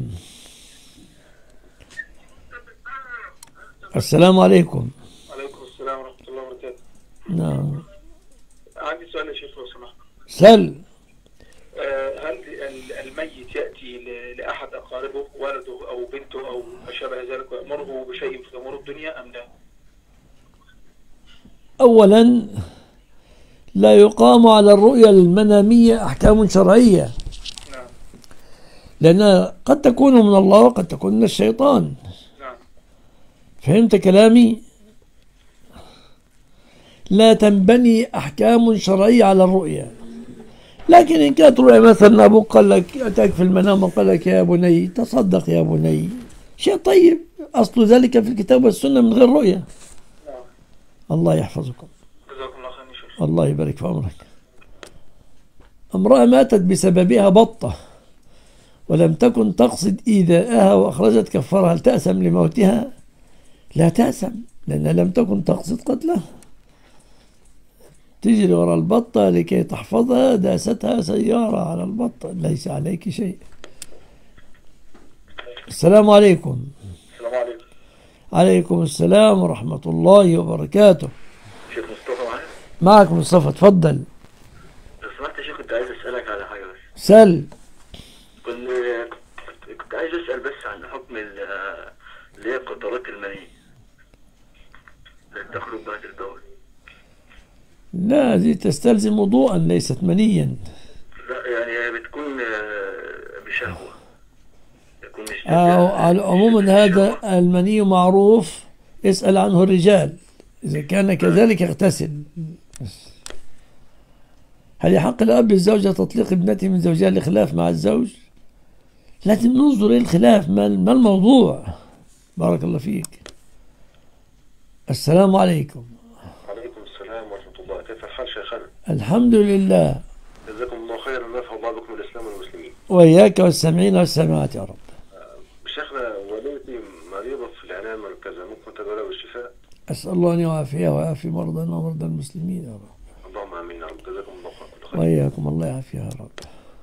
S1: السلام عليكم.
S9: وعليكم السلام ورحمة الله وبركاته.
S1: نعم.
S9: عندي سؤال يا شيخ لو سمحت.
S1: سل.
S9: هل الميت يأتي لأحد أقاربه، ولده أو بنته أو ما شابه ذلك، ويأمره بشيء في أمور الدنيا أم لا؟
S1: أولا لا يقام على الرؤيا المنامية أحكام شرعية.
S9: نعم.
S1: لأنها قد تكون من الله وقد تكون من الشيطان.
S9: نعم.
S1: فهمت كلامي؟ لا تنبني أحكام شرعية على الرؤيا. لكن إن كانت رؤيا مثلا أبوك قال لك أتاك في المنام وقال لك يا بني تصدق يا بني، شيء طيب، أصل ذلك في الكتاب والسنة من غير رؤيا.
S9: نعم.
S1: الله يحفظكم.
S9: جزاكم الله خير يا شيخ.
S1: الله يبارك في عمرك. امرأة ماتت بسببها بطة ولم تكن تقصد إيذاءها وأخرجت كفارها، هل تأثم لموتها؟ لا تأثم، لأنها لم تكن تقصد قتلها. تجري وراء البطة لكي تحفظها، داستها سيارة على البطة، ليس عليك شيء. السلام عليكم.
S9: السلام عليكم.
S1: عليكم السلام ورحمة الله وبركاته.
S7: شيخ مصطفى معايا؟
S1: معك مصطفى، اتفضل.
S7: لو سمحت يا شيخ كنت عايز أسألك على حاجة بس.
S1: سل.
S7: كنت كنت عايز أسأل بس عن حكم اللي هي قطرات المني اللي تخرج بعد البول.
S1: لا، هذه تستلزم وضوءا ليست منيا.
S7: لا يعني هي بتكون بشهوة. يكون مش
S1: على عموما هذا المني معروف، اسأل عنه الرجال، إذا كان كذلك اغتسل. هل يحق الأب الزوجة تطليق ابنته من زوجها لخلاف مع الزوج؟ لازم ننظر إلى الخلاف، ما الموضوع. بارك الله فيك. السلام عليكم.
S7: وعليكم السلام ورحمة الله. كيف الحال شيخنا؟
S1: الحمد لله.
S7: جزاكم الله خيرا ونفع الله بكم الإسلام والمسلمين.
S1: وإياك والسامعين والسامعات يا رب.
S7: شيخنا والدتي مريضة في العناية المركزة، ممكن تدعو لها بالشفاء؟
S1: أسأل الله أن يعافيها ويعافي مرضانا ومرضى المسلمين يا رب.
S7: اللهم آمين يا رب. جزاكم الله خيرا.
S1: وإياكم الله يعافيها يا رب.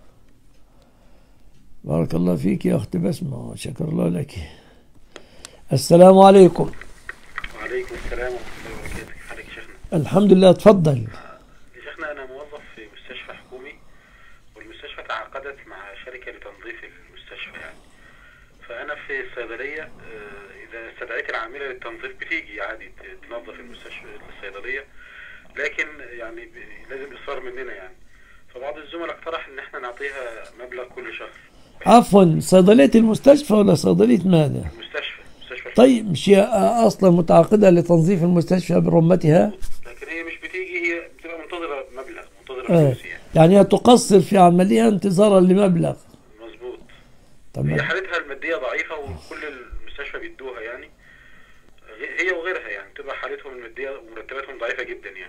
S1: بارك الله فيك يا أخت بسمة، وشكر الله لك. السلام عليكم.
S9: وعليكم السلام ورحمة الله وبركاته. كيف حالك يا شيخنا؟
S1: الحمد لله، تفضل.
S9: يا شيخنا أنا موظف في مستشفى حكومي، والمستشفى تعاقدت مع شركة لتنظيف المستشفى يعني. فأنا في الصيدلية إذا استدعيت العاملة للتنظيف بتيجي عادي تنظف المستشفى الصيدلية، لكن يعني لازم إصرار مننا يعني. فبعض الزملاء اقترح إن احنا نعطيها مبلغ كل شهر.
S1: عفوا، صيدلية المستشفى ولا صيدلية ماذا؟
S9: المستشفى. مستشفى.
S1: طيب مش هي أصلا متعاقدة لتنظيف المستشفى برمتها؟
S9: لكن هي مش بتيجي، هي بتبقى منتظرة مبلغ، منتظرة
S1: آه.
S9: فلوس يعني.
S1: يعني هي تقصر في عملها انتظارا لمبلغ.
S9: مظبوط.
S1: تمام.
S9: هي حالتها المادية ضعيفة وكل المستشفى بيدوها يعني، هي وغيرها يعني تبقى حالتهم المادية ومرتباتهم ضعيفة جدا يعني.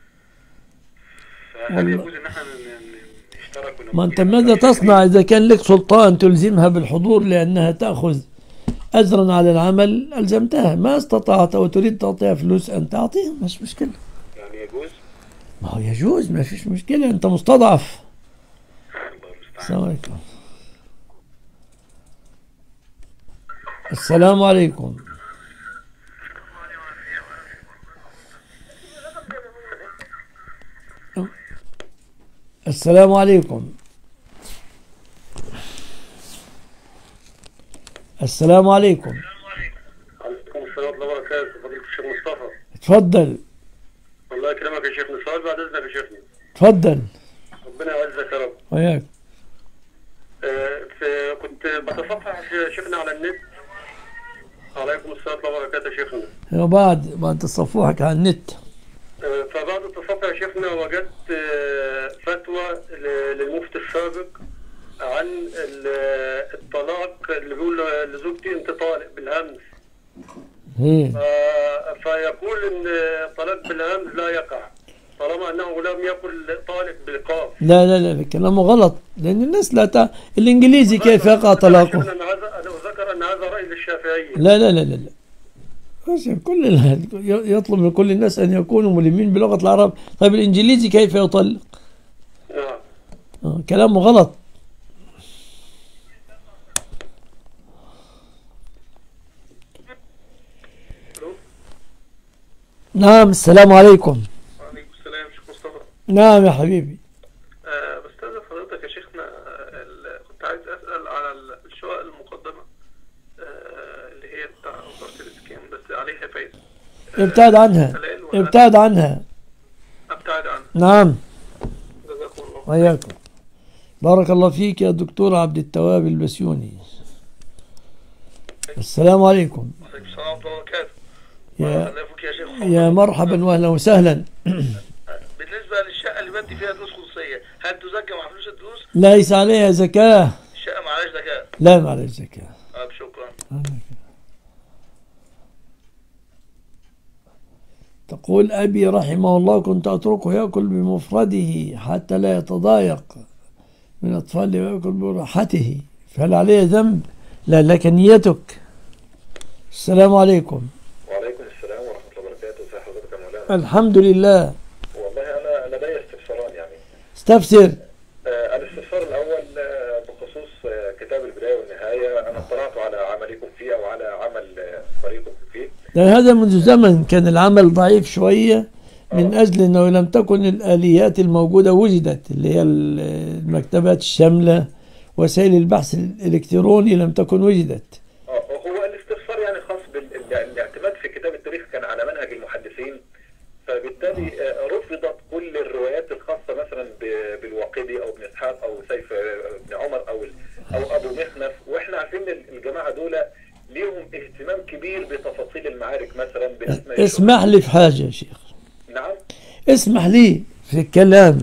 S9: فهل يجوز ان احنا نشترك؟
S1: ما انت ماذا تصنع اذا كان لك سلطان تلزمها بالحضور لانها تأخذ اجرا على العمل؟ الزمتها، ما استطعت وتريد تعطيها فلوس انت اعطيها، مش مشكلة.
S9: يعني يجوز؟
S1: ما هو يجوز، ما فيش مشكلة، انت مستضعف. السلام عليكم. السلام عليكم. السلام عليكم. السلام عليكم.
S7: وعليكم السلام ورحمة الله وبركاته. فضيلة الشيخ مصطفى.
S1: اتفضل.
S7: الله يكرمك يا شيخنا. سؤال بعد إذنك يا شيخنا.
S1: اتفضل.
S7: ربنا يعزك يا رب.
S1: وياك.
S7: آه كنت بتصفح شيخنا على النت. عليكم السلام ورحمة الله وبركاته يا شيخنا.
S1: وبعد بعد تصفحك على النت.
S7: آه فبعد التصفح يا شيخنا وجدت آه فتوى للمفتي السابق عن الطلاق اللي بيقول لزوجتي انت طالق بالهمس.
S1: إيه.
S10: ف- فيقول ان طلاق بالهمز لا يقع طالما انه لم يقل طالق بالقاف.
S1: لا لا لا كلامه غلط، لأن الناس لا تع... الإنجليزي كيف يقع طلاقه؟
S10: أن هذا أنا ذكر ان هذا رأي للشافعية.
S1: لا لا لا لا لا بس كل ال- يطلب من كل الناس أن يكونوا ملمين بلغة العرب. طيب الإنجليزي كيف يطلق؟
S10: نعم.
S1: آه، كلامه غلط. نعم السلام عليكم.
S10: وعليكم السلام شيخ مصطفى.
S1: نعم يا حبيبي.
S10: آه، بستاذن حضرتك يا شيخنا، آه، ال- كنت عايز اسال على ال- الشقق المقدمه، آه، اللي هي بتاع وزاره الاسكان بس عليها فايده. آه،
S1: ابتعد عنها،
S10: حلال ولا
S1: ابتعد عنها.
S10: ابتعد عنها.
S1: نعم
S10: جزاكم الله.
S1: وإياكم. بارك الله فيك يا دكتور عبد التواب البسيوني. السلام عليكم.
S10: وعليكم السلام ورحمه الله وبركاته.
S1: يا
S10: الله يفك يا شيخ.
S1: يا مرحبا واهلا وسهلا.
S10: بالنسبه للشقه اللي بدي فيها دروس خصوصيه، هل تزكى مع فلوس الدروس؟
S1: ليس عليها زكاة.
S10: الشقه معلش زكاه.
S1: لا معلش زكاة.
S10: آه، شكرا.
S1: تقول أبي رحمه الله كنت أتركه يأكل بمفرده حتى لا يتضايق من أطفاله ويأكل براحته، فهل عليه ذنب؟ لا لك نيتك. السلام عليكم.
S11: وعليكم السلام ورحمة الله وبركاته. ازي حضرتك يا مولانا؟
S1: الحمد لله.
S11: والله أنا لدي استفساران يعني.
S1: استفسر.
S11: آه الاستفسار الأول آه بخصوص آه كتاب البداية والنهاية، أنا اطلعت على عملكم فيه أو على عمل آه فريقكم فيه.
S1: لأن هذا منذ زمن كان العمل ضعيف شوية من أجل أنه لم تكن الآليات الموجودة وجدت، اللي هي المكتبات الشاملة، وسائل البحث الإلكتروني لم تكن وجدت.
S11: اه هو الاستفسار يعني خاص بالاعتماد في كتاب التاريخ كان على منهج المحدثين، فبالتالي آه رفضت كل الروايات الخاصة مثلا ب- بالواقدي أو ابن إسحاق أو سيف آه، بن عمر أو ال- أو أبو مخنف، وإحنا عارفين إن الجماعة دول ليهم اهتمام كبير بتفاصيل المعارك مثلا بالنسبة
S1: اسمح لي في حاجة يا شيخ،
S11: نعم.
S1: اسمح لي في الكلام.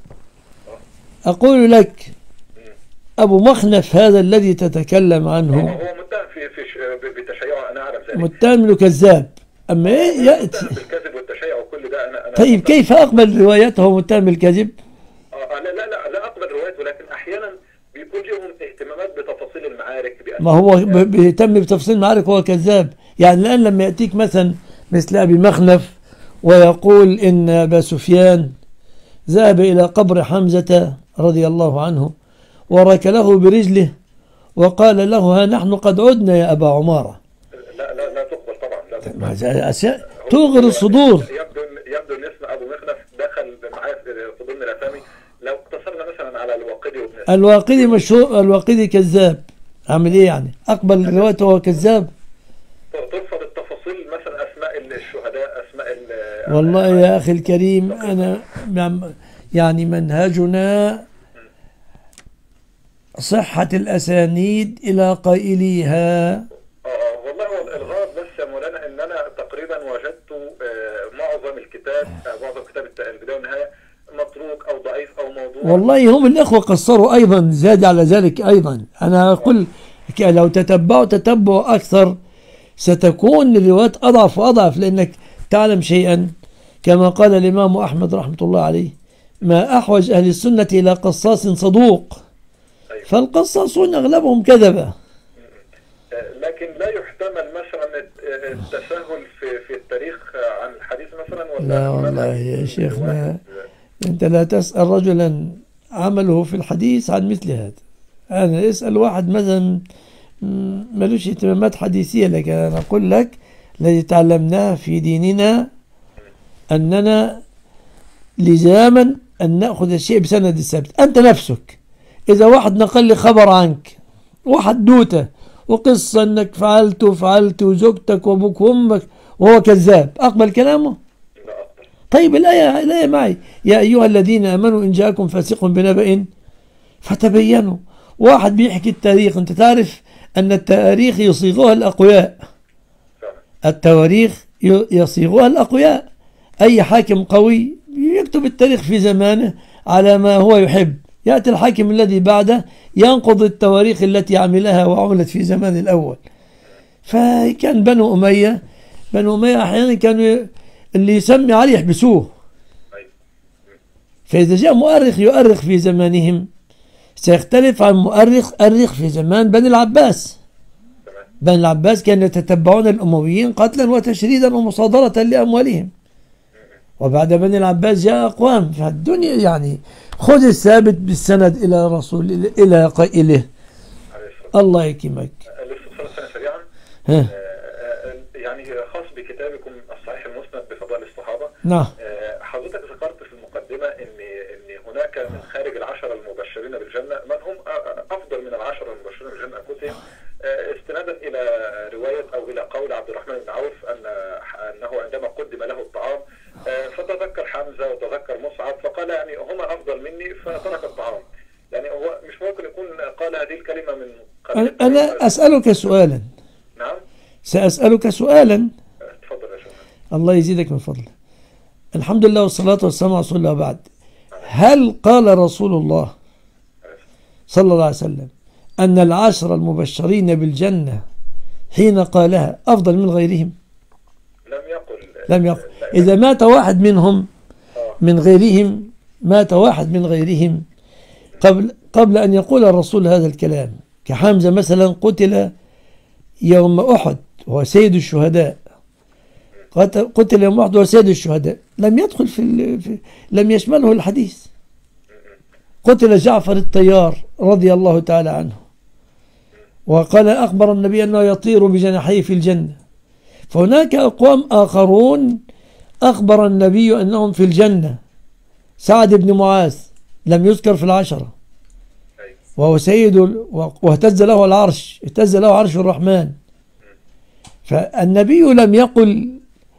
S1: أقول لك أبو مخنف هذا الذي تتكلم عنه
S11: هو متهم في في ش- ب- بتشيعه، انا اعرف ذلك.
S1: متهم له كذاب. أما إيه يأتي.
S11: متهم بالكذب والتشيع وكل ده انا انا
S1: طيب كيف أقبل روايته متهم بالكذب؟
S11: آه لا لا لا لا اقبل روايته، لكن احيانا بيكون لهم اهتمامات بتفاصيل المعارك بأسماء-
S1: ما هو ب- بيهتم بتفصيل المعارك هو كذاب. يعني الآن لما يأتيك مثلا مثل أبي مخنف ويقول إن أبا سفيان ذهب إلى قبر حمزة رضي الله عنه وركله برجله وقال له ها نحن قد عدنا يا أبا عمارة.
S11: لا لا لا تقبل طبعا، لا تقبل.
S1: هذه أشياء توغر الصدور.
S11: يبدو ان يبدو ان اسم ابو مخنف دخل معاه في ضمن الاسامي. لو اقتصرنا مثلا على الواقدي وابن إسحاق.
S1: الواقدي مشهور، الواقدي كذاب. أعمل إيه يعني؟ أقبل روايته وهو كذاب؟
S11: ترفض التفاصيل مثلا اسماء الشهداء، اسماء ال-
S1: والله يا أخي الكريم أنا يعني منهجنا صحة الأسانيد إلى قائليها.
S11: اه اه والله هو الغرض بس يا مولانا ان انا تقريبا وجدت آه، معظم الكتاب آه، معظم كتاب الت- البدايه والنهايه متروك او ضعيف او موضوع.
S1: والله هم الإخوة قصروا أيضا، زاد على ذلك أيضا. أنا أقول ك- لو تتبعوا تتبعوا أكثر ستكون الروايات أضعف وأضعف، لأنك تعلم شيئا كما قال الإمام أحمد رحمة الله عليه: ما أحوج أهل السنة إلى قصاص صدوق، فالقصاصون أغلبهم كذبة.
S11: آه، لكن لا يحتمل مثلا الت- التساهل في في التاريخ عن الحديث مثلا، ولا
S1: لا والله يا شيخنا أنت لا تسأل رجلا عمله في الحديث عن مثل هذا. أنا اسأل واحد مثلا م- ملوش اهتمامات حديثية، لكن أنا أقول لك الذي تعلمناه في ديننا أننا لزاما أن نأخذ الشيء بسند الثابت. أنت نفسك إذا واحد نقل لي خبر عنك وحدوته وقصة أنك فعلت وفعلت وزوجتك وأبوك وأمك وهو كذاب، أقبل كلامه؟ طيب الآية الآية معي: يا أيها الذين آمنوا إن جاءكم فاسق بنبأ فتبينوا. واحد بيحكي التاريخ، أنت تعرف أن التاريخ يصيغها الأقوياء، التواريخ يصيغها الأقوياء. أي حاكم قوي يكتب التاريخ في زمانه على ما هو يحب، يأتي الحاكم الذي بعده ينقض التواريخ التي عملها وعملت في زمان الأول. فكان بنو أمية بنو أمية أحيانا كانوا اللي يسمي عليه يحبسوه. فإذا جاء مؤرخ يؤرخ في زمانهم سيختلف عن مؤرخ أرخ في زمان بني العباس. بني العباس كانوا يتتبعون الأمويين قتلا وتشريدا ومصادرة لأموالهم، وبعد بني العباس جاء أقوام في الدنيا. يعني خذ الثابت بالسند إلى رسول إلى قائله. الله يكرمك.
S11: الاستفسار سريعا. يعني خاص بكتابكم الصحيح المسند بفضائل الصحابة.
S1: نعم.
S11: حضرتك ذكرت في المقدمة ان ان هناك من خارج العشرة المبشرين بالجنة من هم افضل من العشرة المبشرين بالجنة انفسهم، استنادا الى رواية او الى قول عبد الرحمن بن عوف ان انه عندما قدم له الطعام فتذكر حمزة وتذكر مصعب فقال يعني هما افضل مني فترك الطعام. يعني هو مش ممكن يكون قال هذه الكلمة من قبل.
S1: أنا أسألك سؤالا.
S11: نعم.
S1: سأسألك سؤالا.
S11: تفضل يا شيخ.
S1: الله يزيدك من فضله. الحمد لله والصلاة والسلام على رسول الله. بعد، هل قال رسول الله صلى الله عليه وسلم أن العشر المبشرين بالجنة حين قالها أفضل من غيرهم؟
S11: لم يقل.
S1: لم يقل. إذا مات واحد منهم من غيرهم، مات واحد من غيرهم قبل قبل أن يقول الرسول هذا الكلام، كحمزة مثلا قتل يوم أحد وهو سيد الشهداء، قتل يوم أحد وهو سيد الشهداء، لم يدخل في, في لم يشمله الحديث. قتل جعفر الطيار رضي الله تعالى عنه، وقال أخبر النبي أنه يطير بجناحيه في الجنة. فهناك أقوام آخرون أخبر النبي أنهم في الجنة. سعد بن معاذ لم يذكر في العشرة وهو سيد، واهتز له العرش، اهتز له عرش الرحمن. فالنبي لم يقل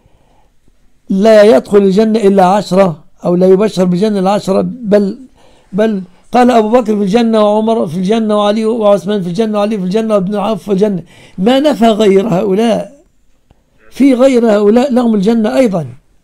S1: لا يدخل الجنة إلا عشرة أو لا يبشر بالجنة العشرة، بل بل قال أبو بكر في الجنة وعمر في الجنة وعلي وعثمان في الجنة وعلي في الجنة وابن عوف في الجنة. ما نفى غير هؤلاء، في غير هؤلاء لهم الجنة أيضا.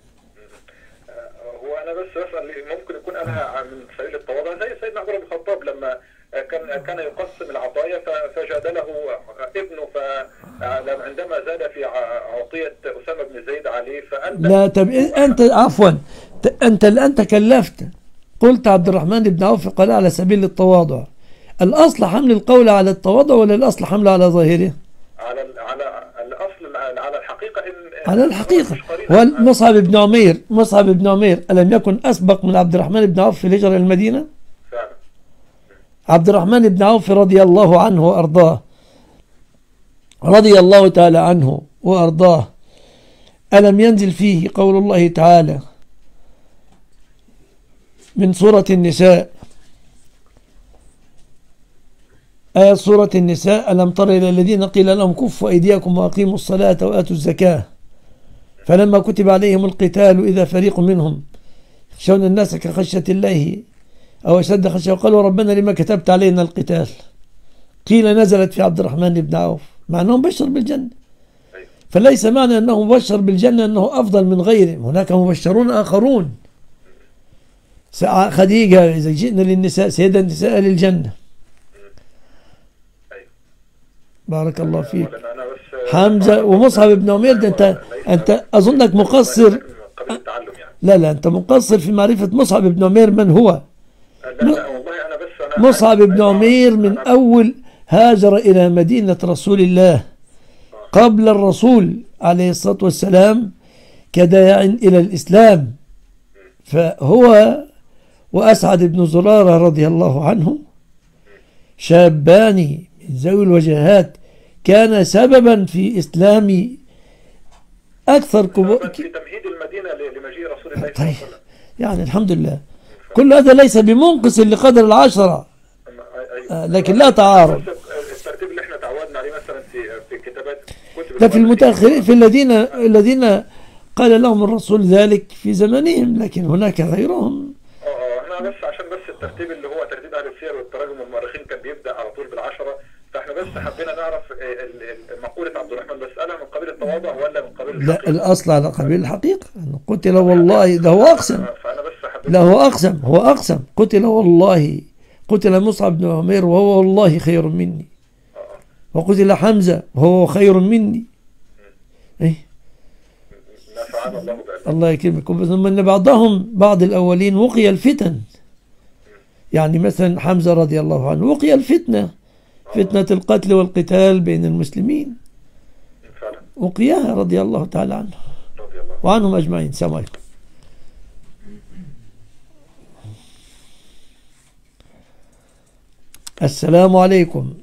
S11: هو أنا بس أسأل، ممكن يكون أنا من سبيل التواضع زي سيدنا عمر بن الخطاب لما كان كان يقسم العطايا فجادله ابنه، فعندما زاد في عطية أسامة بن زيد عليه فأنت
S1: لا. طب أنت عفوا أنت الآن تكلفت، قلت عبد الرحمن بن عوف قال على سبيل التواضع. الأصل حمل القول على التواضع ولا الأصل حمله على ظاهره؟
S11: على على الأصل على الحقيقة. إن
S1: على الحقيقة. ومصعب بن عمير مصعب بن عمير ألم يكن أسبق من عبد الرحمن بن عوف في الهجرة إلى المدينة؟
S11: فعلا.
S1: عبد الرحمن بن عوف رضي الله عنه وأرضاه، رضي الله تعالى عنه وأرضاه، ألم ينزل فيه قول الله تعالى من سورة النساء، آية سورة النساء: ألم تر إلى الذين قيل لهم كفوا أيديكم وأقيموا الصلاة وآتوا الزكاة فلما كتب عليهم القتال إذا فريق منهم يخشون الناس كخشية الله أو أشد خشية وقالوا ربنا لما كتبت علينا القتال. قيل نزلت في عبد الرحمن بن عوف، مع أنه مبشر بالجنة. فليس معنى أنه مبشر بالجنة أنه أفضل من غيرهم، هناك مبشرون آخرون. خديجة إذا جئنا للنساء سيدة النساء للجنة. بارك الله فيك. حمزة ومصعب بن عمير، ده أنت أنت أظنك مقصر. لا لا أنت مقصر في معرفة مصعب بن عمير من هو. مصعب بن عمير من أول هاجر إلى مدينة رسول الله قبل الرسول عليه الصلاة والسلام كداع إلى الإسلام، فهو وأسعد بن زرارة رضي الله عنه شابان من ذوي الوجهات كان سببا في إسلام أكثر كبو...
S11: في تمهيد المدينة لمجيء رسول الله صلى الله عليه وسلم.
S1: يعني الحمد لله كل هذا ليس بمنقص لقدر العشرة، آه لكن لا تعارض.
S11: الترتيب اللي احنا تعودنا عليه مثلا في في كتابات
S1: ده في المتأخرين، في الذين الذين قال لهم الرسول ذلك في زمانهم، لكن هناك غيرهم.
S11: اه اه احنا بس عشان بس الترتيب اللي هو ترتيب اهل السير والتراجم والمؤرخين كان بيبدا على طول بالعشره، فاحنا بس حبينا نعرف مقولة عبد الرحمن بسألها من قبيل التواضع ولا من قبيل الحقيقة؟
S1: لا الأصل على قبيل الحقيقة. قتل والله، ده هو أقسم. لا هو أقسم، هو أقسم قتل والله، قتل مصعب بن عمير وهو والله خير مني، وقتل حمزة وهو خير مني. إيه؟
S11: نفعنا الله بعلمه.
S1: الله يكرمكم. ثم أن بعضهم بعض الأولين وقي الفتن، يعني مثلا حمزة رضي الله عنه وقي الفتنة، فتنة القتل والقتال بين المسلمين وقياها رضي الله تعالى عنه وعنهم أجمعين. السلام عليكم. السلام عليكم.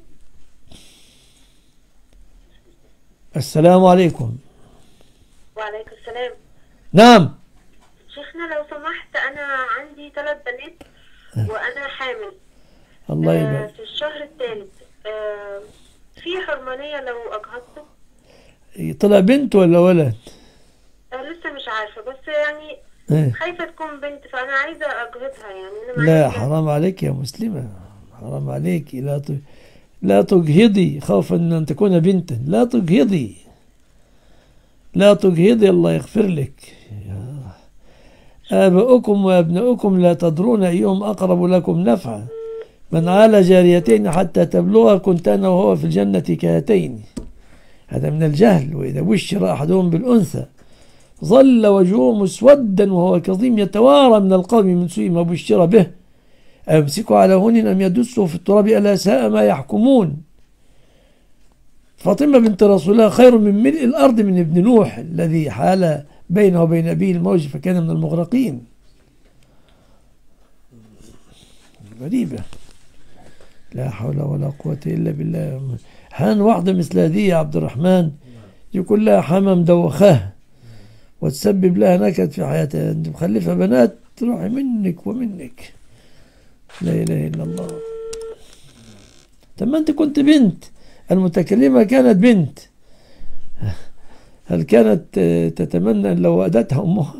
S1: السلام عليكم.
S12: وعليكم السلام.
S1: نعم.
S12: شيخنا لو سمحت، أنا عندي ثلاث بنات وأنا حامل.
S1: الله يبارك.
S12: آه في الشهر الثالث. آه في حرمانية لو أجهضته؟
S1: طلع بنت ولا ولد؟
S12: آه لسه مش عارفة، بس يعني
S1: إيه؟
S12: خايفة تكون بنت، فأنا عايزة أجهضها يعني. أنا
S1: لا حرام عليك يا مسلمة، حرام عليك. لا ت... لا تجهضي خوفا أن تكون بنتا، لا تجهضي، لا تجهضي، الله يغفر لك. آباؤكم وأبناؤكم لا تدرون أيهم أقرب لكم نفعا، من عال جاريتين حتى تبلغا كنت أنا وهو في الجنة كهاتين. هذا من الجهل. وإذا بشر أحدهم بالأنثى ظل وجهه مسودا وهو كظيم يتوارى من القوم من سوء ما بشر به أمسكوا على هون أم يدسوا في التراب ألا ساء ما يحكمون. فاطمة بنت رسول الله خير من ملء الأرض من ابن نوح الذي حال بينه وبين أبيه الموج فكان من المغرقين. غريبة. لا حول ولا قوة إلا بالله. حان واحدة مثل هذه يا عبد الرحمن يكون لها حمام دوخاه وتسبب لها نكد في حياتها. أنت مخلفة بنات تروحي منك ومنك. لا إله إلا الله. طب ما أنت كنت بنت، المتكلمة كانت بنت، هل كانت تتمنى لو وأدتها أمها؟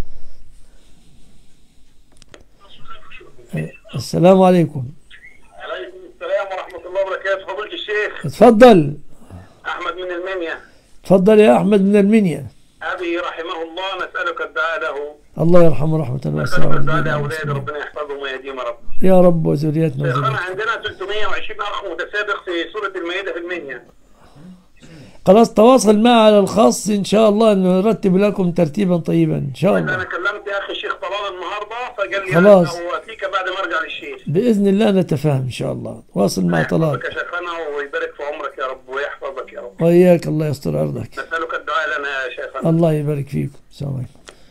S1: السلام عليكم.
S9: عليكم السلام ورحمة الله وبركاته. فضيلة الشيخ.
S1: اتفضل.
S9: أحمد من المنيا.
S1: اتفضل يا أحمد من المنيا.
S9: أبي رحمه الله نسألك الدعاء له.
S1: الله يرحمه رحمة الله واسعة.
S9: نسألك الدعاء لأولاد ربنا يحفظهم ويهديهم يا رب.
S1: يا رب وذريتنا.
S9: شيخنا عندنا ثلاثمائة وعشرين أخ متسابق في سورة المائدة في المنيا.
S1: خلاص تواصل معي على الخاص إن شاء الله نرتب لكم ترتيبا طيبا إن شاء الله.
S9: أنا كلمت يا أخي الشيخ طلال النهاردة فقال لي
S1: خلاص
S9: أنا أتيك بعد ما أرجع للشيخ.
S1: بإذن الله نتفاهم إن شاء الله. واصل مع طلال.
S9: يحفظك يا شيخنا ويبارك في عمرك يا رب ويحفظك يا رب.
S1: وإياك الله يستر عرضك.
S9: نسألك الدعاء لنا يا شيخنا.
S1: الله يبارك فيكم. السلام عليكم.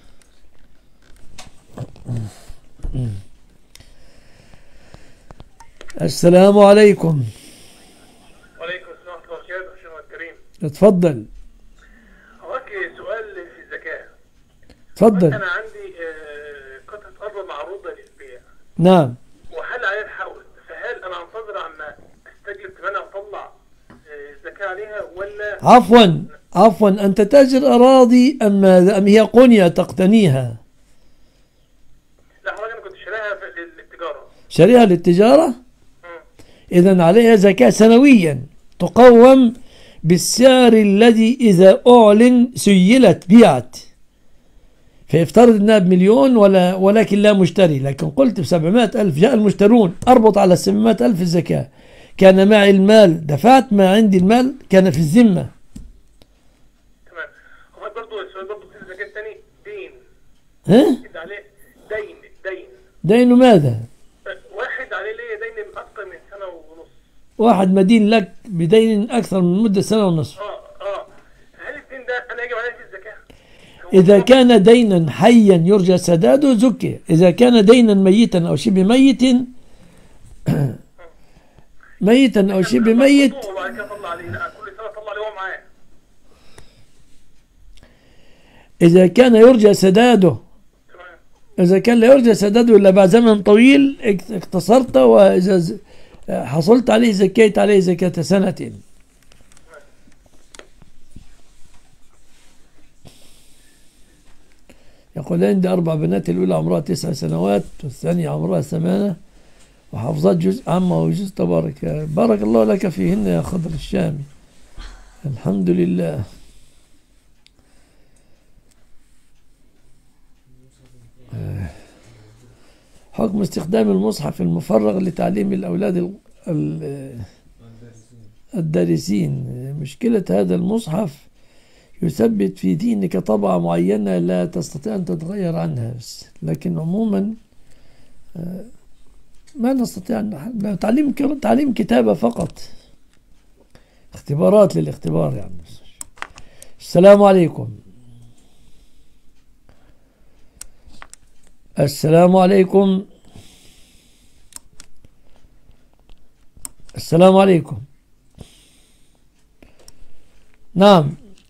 S1: السلام عليكم.
S10: وعليكم السلام ورحمة الله وبركاته. شيخنا الكريم
S1: اتفضل.
S10: هواك سؤال في الزكاة.
S1: اتفضل.
S10: أنا عندي قطعة أرض معروضة للبيع.
S1: نعم.
S10: وحل عليها الحول، فهل أنا أنتظر عما أستجلب ثمنها وأطلع الزكاة عليها ولا؟
S1: عفوا عفوا أنت تاجر أراضي أم ماذا؟ أم هي قنية تقتنيها؟
S10: لا حضرتك أنا كنت شاريها للتجارة.
S1: شاريها للتجارة؟ إذن عليها زكاة سنويا تقوم بالسعر الذي إذا أعلن سيلت بيعت. فيفترض أنها بمليون ولا ولكن لا مشتري، لكن قلت بسبعمائة ألف جاء المشترون أربط على سبعمائة ألف الزكاة. كان معي المال دفعت ما عندي المال كان في الذمة.
S10: تمام. هو برضه السؤال برضه في الزكاة الثاني دين.
S1: ها؟
S10: عليه دين دين.
S1: دين ماذا؟
S10: واحد عليه ليه دين أكثر من سنة ونص.
S1: واحد مدين لك بدين أكثر من مدة سنة ونصف.
S10: اه اه هل الدين ده أنا يجب عليه في الزكاة؟
S1: إذا كان دينا حيا يرجى سداده زكي، إذا كان دينا ميتا أو شبه ميت ميتا أو شبه ميت إذا كان يرجى سداده، إذا كان لا يرجى سداده إلا بعد زمن طويل اقتصرت، وإذا حصلت عليه زكيت عليه زكاة سنة. يقول عندي أربع بنات، الأولى عمرها تسع سنوات والثانية عمرها ثمانية وحفظت جزء عامة وجزء تبارك. بارك الله لك فيهن يا خضر الشامي. الحمد لله. حكم استخدام المصحف المفرغ لتعليم الأولاد الدارسين. مشكلة هذا المصحف يثبت في دينك طبعة معينة لا تستطيع أن تتغير عنها، بس لكن عموما ما نستطيع أن تعليم تعليم كتابة فقط، اختبارات للاختبار يعني. السلام عليكم. السلام عليكم. السلام عليكم. نعم.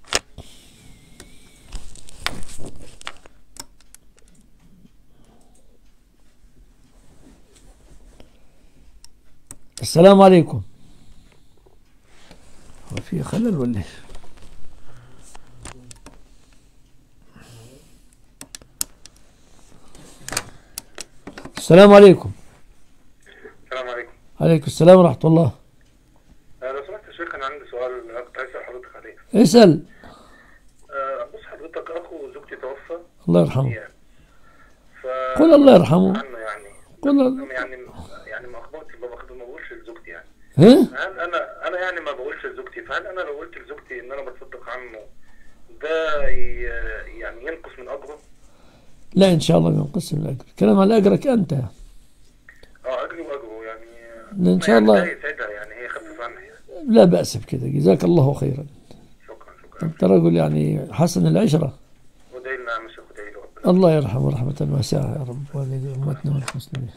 S1: السلام عليكم. هو في خلل ولا ايه؟ السلام عليكم.
S9: السلام عليكم.
S1: عليكم السلام ورحمة الله.
S9: لو سمحت يا شيخ انا عندي سؤال كنت عايز اسال حضرتك عليه.
S1: اسأل.
S9: أه بص حضرتك اخو زوجتي توفى.
S1: الله يرحمه.
S9: يعني. ف...
S1: قل الله يرحمه.
S9: عنه يعني.
S1: قل
S9: يعني يعني ما اخبرتش ما بقولش لزوجتي يعني.
S1: ها؟
S9: هل انا انا يعني ما بقولش لزوجتي، فهل انا لو قلت لزوجتي ان انا بتصدق عنه ده ي... يعني ينقص من اجره؟
S1: لا إن شاء الله ينقص من الأجر، كلام على أجرك أنت.
S9: اه أجري وأجره يعني.
S1: لا إن شاء الله.
S9: يعني هي خفف عنها يعني.
S1: لا بأس بكده، جزاك الله خيرا.
S9: شكرا شكرا.
S1: أنت رجل يعني حسن العشرة.
S9: ودعي لنا يا شيخ، ودعي له ربنا.
S1: الله يرحمه رحمة واسعة يا رب، والدي أمتنا والمسلمين.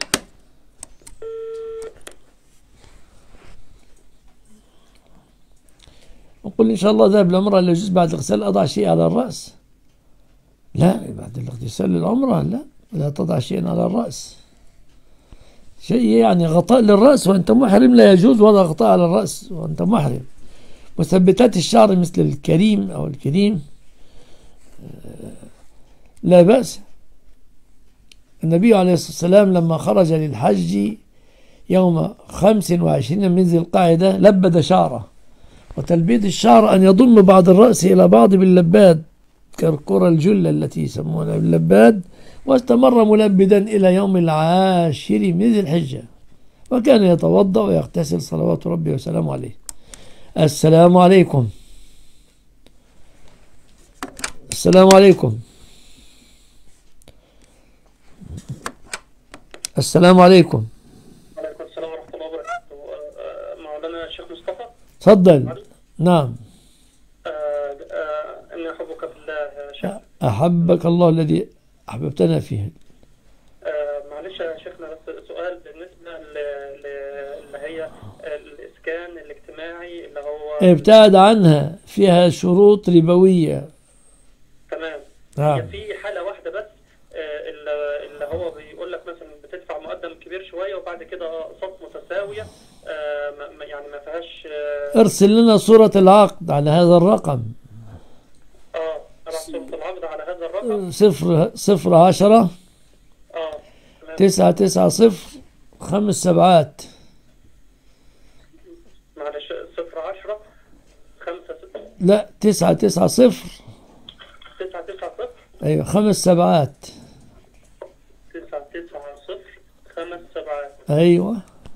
S1: نقول إن شاء الله ذهب العمرة لا يجوز بعد الاغتسال أضع شيء على الرأس. لا بعد الاغتسال للعمرة لا، لا تضع شيئا على الرأس. شيء يعني غطاء للرأس وأنت محرم لا يجوز وضع غطاء على الرأس وأنت محرم. مثبتات الشعر مثل الكريم أو الكريم لا بأس. النبي عليه الصلاة والسلام لما خرج للحج يوم خمس وعشرين من ذي القاعدة لبد شعره، وتلبيد الشعر أن يضم بعض الرأس إلى بعض باللباد كالكرة الجلة التي يسمونها باللباد، واستمر ملبدا إلى يوم العاشر من ذي الحجة، وكان يتوضأ ويغتسل صلوات ربي وسلامه عليه. السلام عليكم. السلام عليكم. السلام عليكم.
S2: وعليكم السلام ورحمة الله وبركاته. مولانا الشيخ مصطفى.
S1: تفضل. نعم.
S2: إني أحبك في الله يا شيخ.
S1: أحبك الله الذي أحببتنا فيه.
S2: معلش يا شيخنا بس سؤال بالنسبة اللي هي الإسكان الاجتماعي اللي هو
S1: ابتعد عنها، فيها شروط ربوية.
S2: تمام.
S1: نعم.
S2: هي في حالة واحدة بس اللي هو بيقول لك مثلا بتدفع مقدم كبير شوية وبعد كده أقساط متساوية، يعني ما فيهاش.
S1: ارسل لنا صورة العقد على هذا الرقم.
S2: اه ابعت صورة العقد على هذا الرقم.
S1: صفر صفر عشرة
S2: اه
S1: تسعة تسعة صفر خمس سبعات.
S2: معلش صفر عشرة خمسة ستة.
S1: لا تسعة تسعة صفر.
S2: تسعة تسعة صفر.
S1: ايوه خمس سبعات.
S2: تسعة تسعة صفر خمس سبعات.
S1: ايوه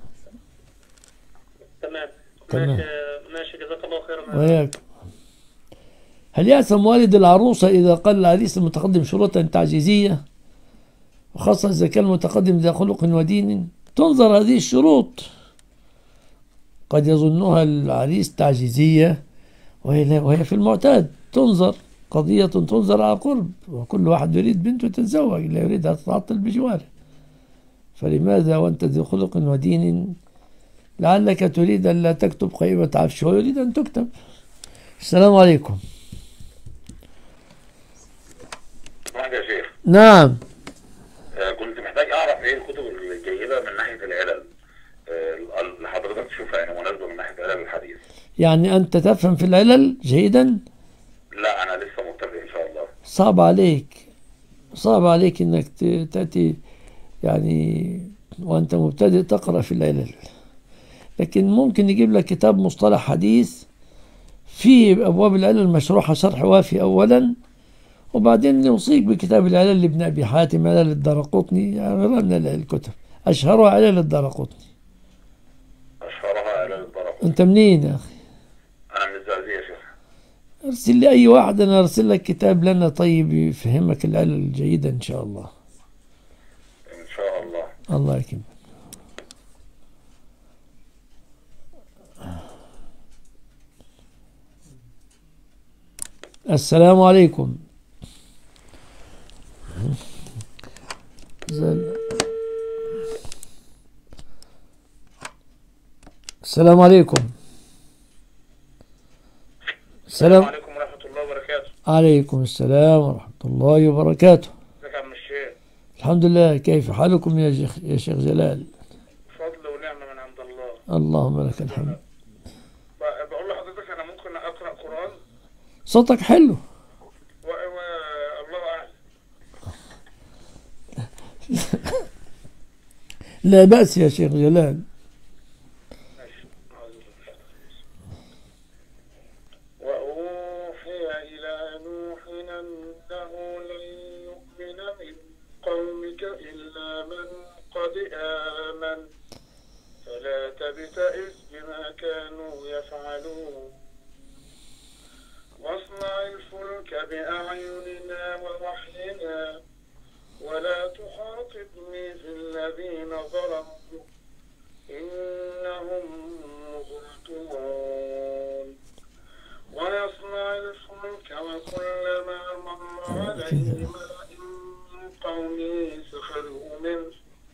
S2: تمام.
S1: تمام.
S2: ماشي ماشي جزاك الله خيرا.
S1: وياك. هل يأثم والد العروسة إذا قال العريس المتقدم شروطا تعجيزية، وخاصة إذا كان المتقدم ذا خلق ودين؟ تنظر هذه الشروط، قد يظنها العريس تعجيزية وهي وهي في المعتاد تنظر قضية تنظر على قرب، وكل واحد يريد بنته تتزوج لا يريدها تتعطل بجواره، فلماذا وأنت ذو خلق ودين لعلك تريد أن لا تكتب قائمة عفش ويريد أن تكتب. السلام عليكم.
S13: واحد يا شيخ.
S1: نعم.
S13: آه كنت محتاج اعرف ايه الكتب الجيدة من ناحية العلل آه اللي حضرتك تشوفها يعني مناسبة من ناحية علل الحديث.
S1: يعني أنت تفهم في العلل جيدا؟
S13: لا أنا لسه مبتدئ إن شاء الله.
S1: صعب عليك صعب عليك أنك تأتي يعني وأنت مبتدئ تقرأ في العلل، لكن ممكن نجيب لك كتاب مصطلح حديث في أبواب العلل مشروحة شرح وافي أولا، وبعدين نوصيك بكتاب العلل لابن أبي حاتم، علل الدارقطني، يعني غير من الكتب أشهرها علل الدارقطني.
S13: أشهرها علل الدارقطني.
S1: أنت منين يا أخي؟
S13: أنا من الزقازيق يا شيخ.
S1: ارسل لي أي واحد، أنا أرسل لك كتاب لنا طيب يفهمك العلل الجيدة إن شاء الله.
S13: ان شاء الله.
S1: الله يكرمك. السلام عليكم. السلام عليكم. السلام
S5: عليكم ورحمة الله وبركاته.
S1: عليكم السلام ورحمة الله وبركاته.
S5: ازيك يا عم الشيخ؟
S1: الحمد لله. كيف حالكم يا شيخ يا شيخ جلال؟
S5: فضل ونعمة من عند الله.
S1: اللهم لك الحمد.
S5: بقول لحضرتك أنا ممكن أقرأ قرآن؟
S1: صوتك حلو.
S5: و... و... الله أعلم.
S1: لا بأس يا شيخ جلال.
S5: وأوحي إلى نوح أنه لن يؤمن من قومك إلا من قد آمن فلا تبتئس بما كانوا يفعلون واصنع الفلك بأعيننا ووحينا ولا تخاطبني في الذين ظلموا إنهم مغرقون ويصنع الفلك وكلما مر عليه ملأ من قومه سخروا منه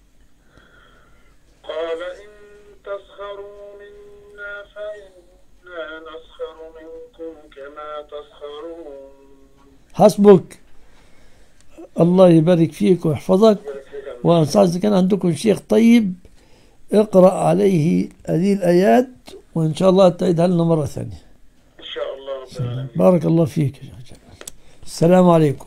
S5: قال إن تسخروا منا فإنا نسخر منكم كما تسخرون.
S1: حسبك. الله يبارك فيك ويحفظك. وأنصح إذا كان عندكم شيخ طيب اقرأ عليه هذه الآيات وإن شاء الله تعيدها لنا مرة ثانية.
S5: إن شاء الله رب العالمين.
S1: بارك الله فيك يا شيخ جلال. السلام عليكم.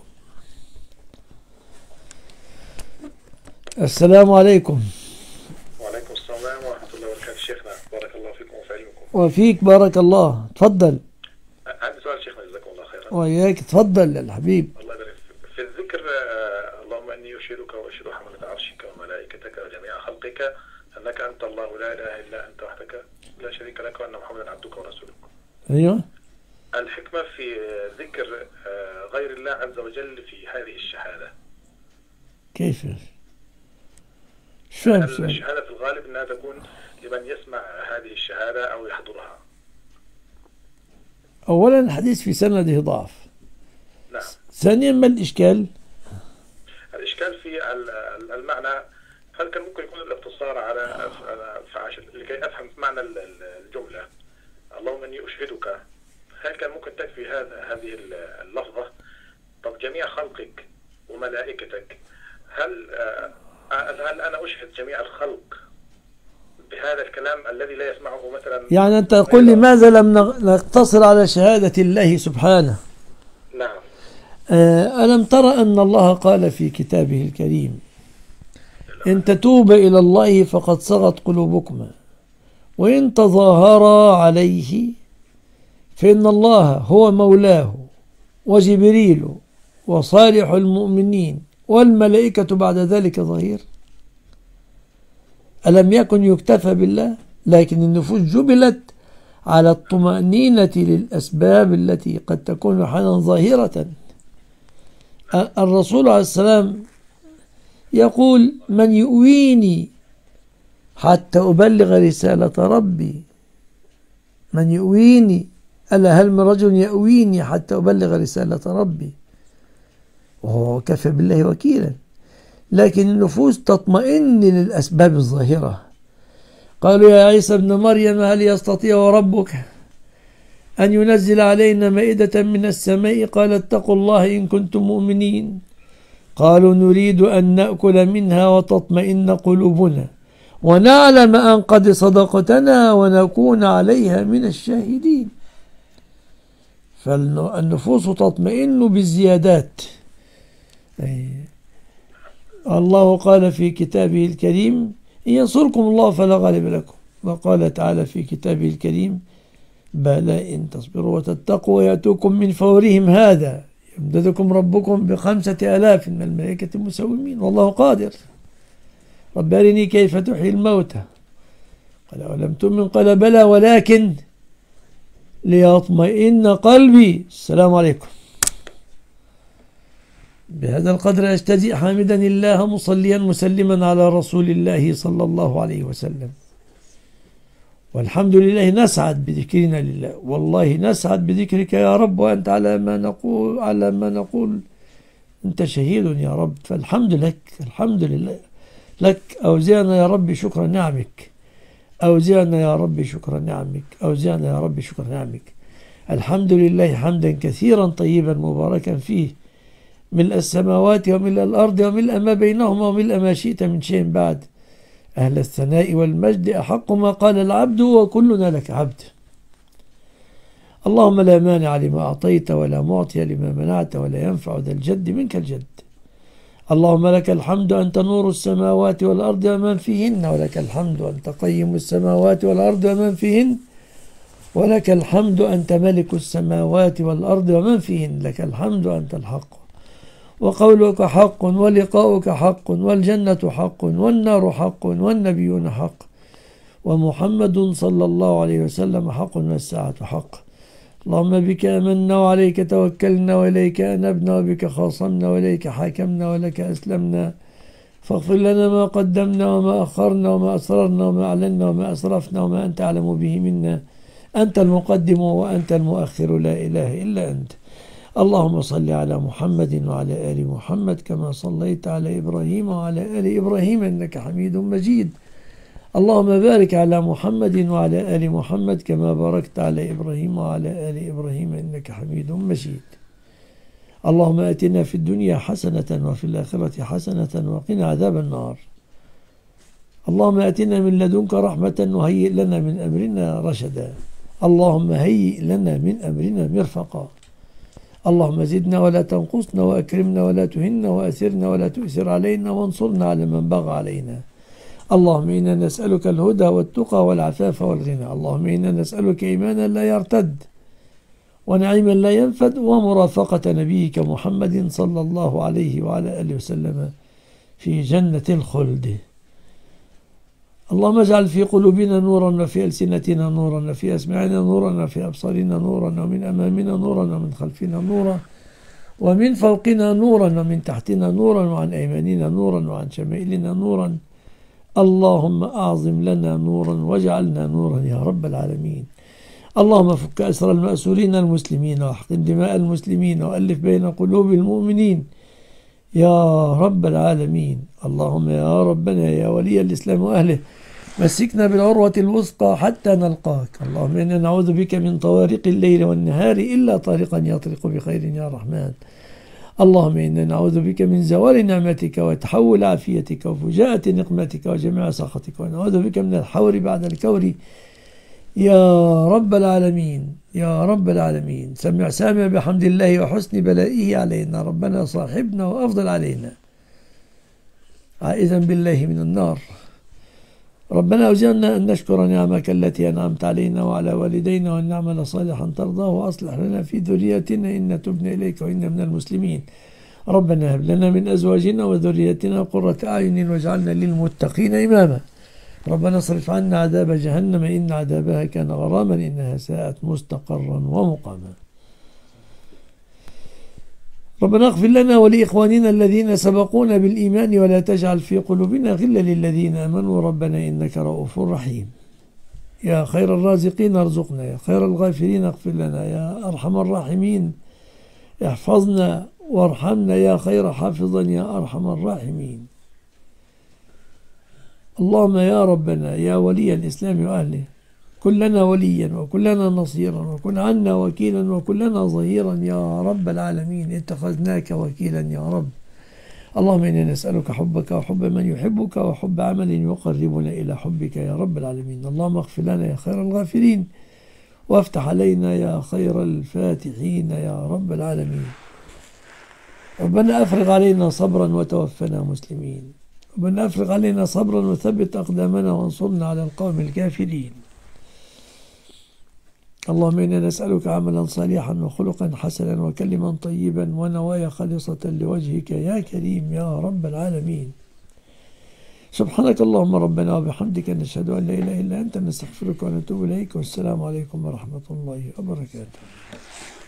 S1: السلام عليكم.
S9: وعليكم السلام ورحمة الله وبركاته. شيخنا بارك الله فيكم وفي علمكم.
S1: وفيك بارك الله. تفضل.
S9: عندي سؤال شيخنا جزاكم الله خيرا.
S1: وإياك تفضل يا الحبيب.
S9: الله يبارك فيك. في الذكر اللهم إني أشهدك وأشهد حملة عرشك وملائكتك وجميع خلقك أنك أنت الله لا إله إلا أنت وحدك لا شريك لك وأن محمدا عبدك ورسولك.
S1: أيوه.
S9: الحكمة في ذكر غير الله عز وجل في هذه الشهادة.
S1: كيف؟ مش فاهم.
S9: الشهادة في الغالب أنها تكون لمن يسمع هذه الشهادة أو يحضرها.
S1: أولا الحديث في سنده ضعف.
S9: نعم.
S1: ثانيا ما الإشكال؟
S9: الإشكال في المعنى. هل كان ممكن يكون الاقتصار على فعشان لكي أفهم معنى الجملة اللهم إني أشهدك، هل كان ممكن تكفي هذا هذه اللفظة؟ طب جميع خلقك وملائكتك، هل هل أنا أشهد جميع الخلق بهذا الكلام الذي لا يسمعه مثلا؟
S1: يعني أنت تقول لماذا لم نقتصر على شهادة الله سبحانه؟
S9: نعم.
S1: ألم ترى أن الله قال في كتابه الكريم إن تتوب إلى الله فقد صغت قلوبكما وإن تظاهرا عليه فإن الله هو مولاه وجبريل وصالح المؤمنين والملائكة بعد ذلك ظهير. ألم يكن يكتفى بالله؟ لكن النفوس جبلت على الطمأنينة للأسباب التي قد تكون أحيانا ظاهرة. الرسول عليه السلام يقول من يؤويني حتى أبلغ رسالة ربي، من يؤويني، ألا هل من رجل يؤويني حتى أبلغ رسالة ربي، وهو كفى بالله وكيلا. لكن النفوس تطمئن للأسباب الظاهرة. قالوا يا عيسى ابن مريم هل يستطيع ربك أن ينزل علينا مائدة من السماء؟ قال اتقوا الله إن كنتم مؤمنين. قالوا نريد أن نأكل منها وتطمئن قلوبنا ونعلم أن قد صدقتنا ونكون عليها من الشاهدين. فالنفوس تطمئن بالزيادات. الله قال في كتابه الكريم إن ينصركم الله فلا غالب لكم، وقال تعالى في كتابه الكريم بلى إن تصبروا وتتقوا ويأتوكم من فورهم هذا يمددكم ربكم بخمسة آلاف من الملائكة مسومين والله قادر. رب أرني كيف تحيي الموتى قال ولم تؤمن قال بلى ولكن ليطمئن قلبي. السلام عليكم. بهذا القدر أجتزئ حامدا الله مصليا مسلما على رسول الله صلى الله عليه وسلم. والحمد لله نسعد بذكرنا لله، والله نسعد بذكرك يا رب، وأنت على ما نقول على ما نقول أنت شهيد يا رب. فالحمد لك، الحمد لله لك. أوزعنا يا رب شكر نعمك، أوزعنا يا رب شكر نعمك، أوزعنا يا رب شكر نعمك. الحمد لله حمدا كثيرا طيبا مباركا فيه، ملء السماوات وملء الأرض وملء ما بينهما وملء ما شئت من شيء بعد. أهل الثناء والمجد أحق ما قال العبد وكلنا لك عبد. اللهم لا مانع لما أعطيت ولا معطي لما منعت ولا ينفع ذا الجد منك الجد. اللهم لك الحمد أنت نور السماوات والأرض ومن فيهن، ولك الحمد أنت قيم السماوات والأرض ومن فيهن، ولك الحمد أنت ملك السماوات والأرض ومن فيهن، لك الحمد أنت الحق وقولك حق ولقاؤك حق والجنة حق والنار حق والنبيون حق ومحمد صلى الله عليه وسلم حق والساعة حق. اللهم بك آمنا وعليك توكلنا وإليك أنبنا وبك خاصمنا وإليك حاكمنا ولك أسلمنا، فاغفر لنا ما قدمنا وما أخرنا وما أسررنا وما أعلنا وما أسرفنا وما أنت أعلم به منا. أنت المقدم وأنت المؤخر، لا إله إلا أنت. اللهم صل على محمد وعلى آل محمد كما صليت على إبراهيم وعلى آل إبراهيم إنك حميد مجيد. اللهم بارك على محمد وعلى آل محمد كما باركت على إبراهيم وعلى آل إبراهيم إنك حميد مجيد. اللهم آتنا في الدنيا حسنة وفي الآخرة حسنة وقنا عذاب النار. اللهم آتنا من لدنك رحمة وهيئ لنا من أمرنا رشدا. اللهم هيئ لنا من أمرنا مرفقا. اللهم زدنا ولا تنقصنا وأكرمنا ولا تهنا وأثرنا ولا تؤثر علينا وانصرنا على من بغى علينا. اللهم إنا نسألك الهدى والتقى والعفاف والغنى. اللهم إنا نسألك إيمانا لا يرتد ونعيما لا ينفد ومرافقة نبيك محمد صلى الله عليه وعلى آله وسلم في جنة الخلد. اللهم اجعل في قلوبنا نورا وفي ألسنتنا نورا وفي أسماعنا نورا وفي أبصارنا نورا ومن أمامنا نورا ومن خلفنا نورا ومن فوقنا نورا ومن تحتنا نورا وعن أيماننا نورا وعن شمائلنا نورا. اللهم أعظم لنا نورا واجعلنا نورا يا رب العالمين. اللهم فك أسر المأسورين المسلمين واحقن دماء المسلمين وألف بين قلوب المؤمنين يا رب العالمين. اللهم يا ربنا يا ولي الإسلام وأهله مسكنا بالعروة الوثقى حتى نلقاك. اللهم إنا نعوذ بك من طوارق الليل والنهار إلا طارقا يطرق بخير يا رحمن. اللهم إنا نعوذ بك من زوال نعمتك وتحول عافيتك وفجاءة نقمتك وجميع سخطك، ونعوذ بك من الحور بعد الكور يا رب العالمين يا رب العالمين. سمع سامع بحمد الله وحسن بلائه علينا، ربنا صاحبنا وأفضل علينا، عائذا بالله من النار. ربنا أوزعنا أن نشكر نعمك التي أنعمت علينا وعلى والدينا وأن نعمل صالحا ترضاه وأصلح لنا في ذريتنا إن تبنا إليك وإنا من المسلمين. ربنا هب لنا من أزواجنا وذريتنا قرة أعين واجعلنا للمتقين إماما. ربنا اصرف عنا عذاب جهنم إن عذابها كان غراما إنها ساءت مستقرا ومقاما. ربنا اغفر لنا ولإخواننا الذين سبقونا بالإيمان ولا تجعل في قلوبنا غلا للذين آمنوا ربنا إنك رؤوف رحيم. يا خير الرازقين ارزقنا، يا خير الغافرين اغفر لنا، يا أرحم الراحمين احفظنا وارحمنا، يا خير حافظا يا أرحم الراحمين. اللهم يا ربنا يا ولي الإسلام وأهله كن لنا وليا وكن لنا نصيرا وكن عنا وكيلا وكن لنا ظهيرا يا رب العالمين. اتخذناك وكيلا يا رب. اللهم إنا نسألك حبك وحب من يحبك وحب عمل يقربنا إلى حبك يا رب العالمين. اللهم اغفر لنا يا خير الغافرين وافتح علينا يا خير الفاتحين يا رب العالمين. ربنا أفرغ علينا صبرا وتوفنا مسلمين. ربنا أفرغ علينا صبرا وثبت أقدامنا وانصرنا على القوم الكافرين. اللهم إنا نسألك عملا صالحا وخلقا حسنا وكلما طيبا ونوايا خالصة لوجهك يا كريم يا رب العالمين. سبحانك اللهم ربنا وبحمدك نشهد أن لا إله إلا أنت نستغفرك ونتوب إليك، والسلام عليكم ورحمة الله وبركاته.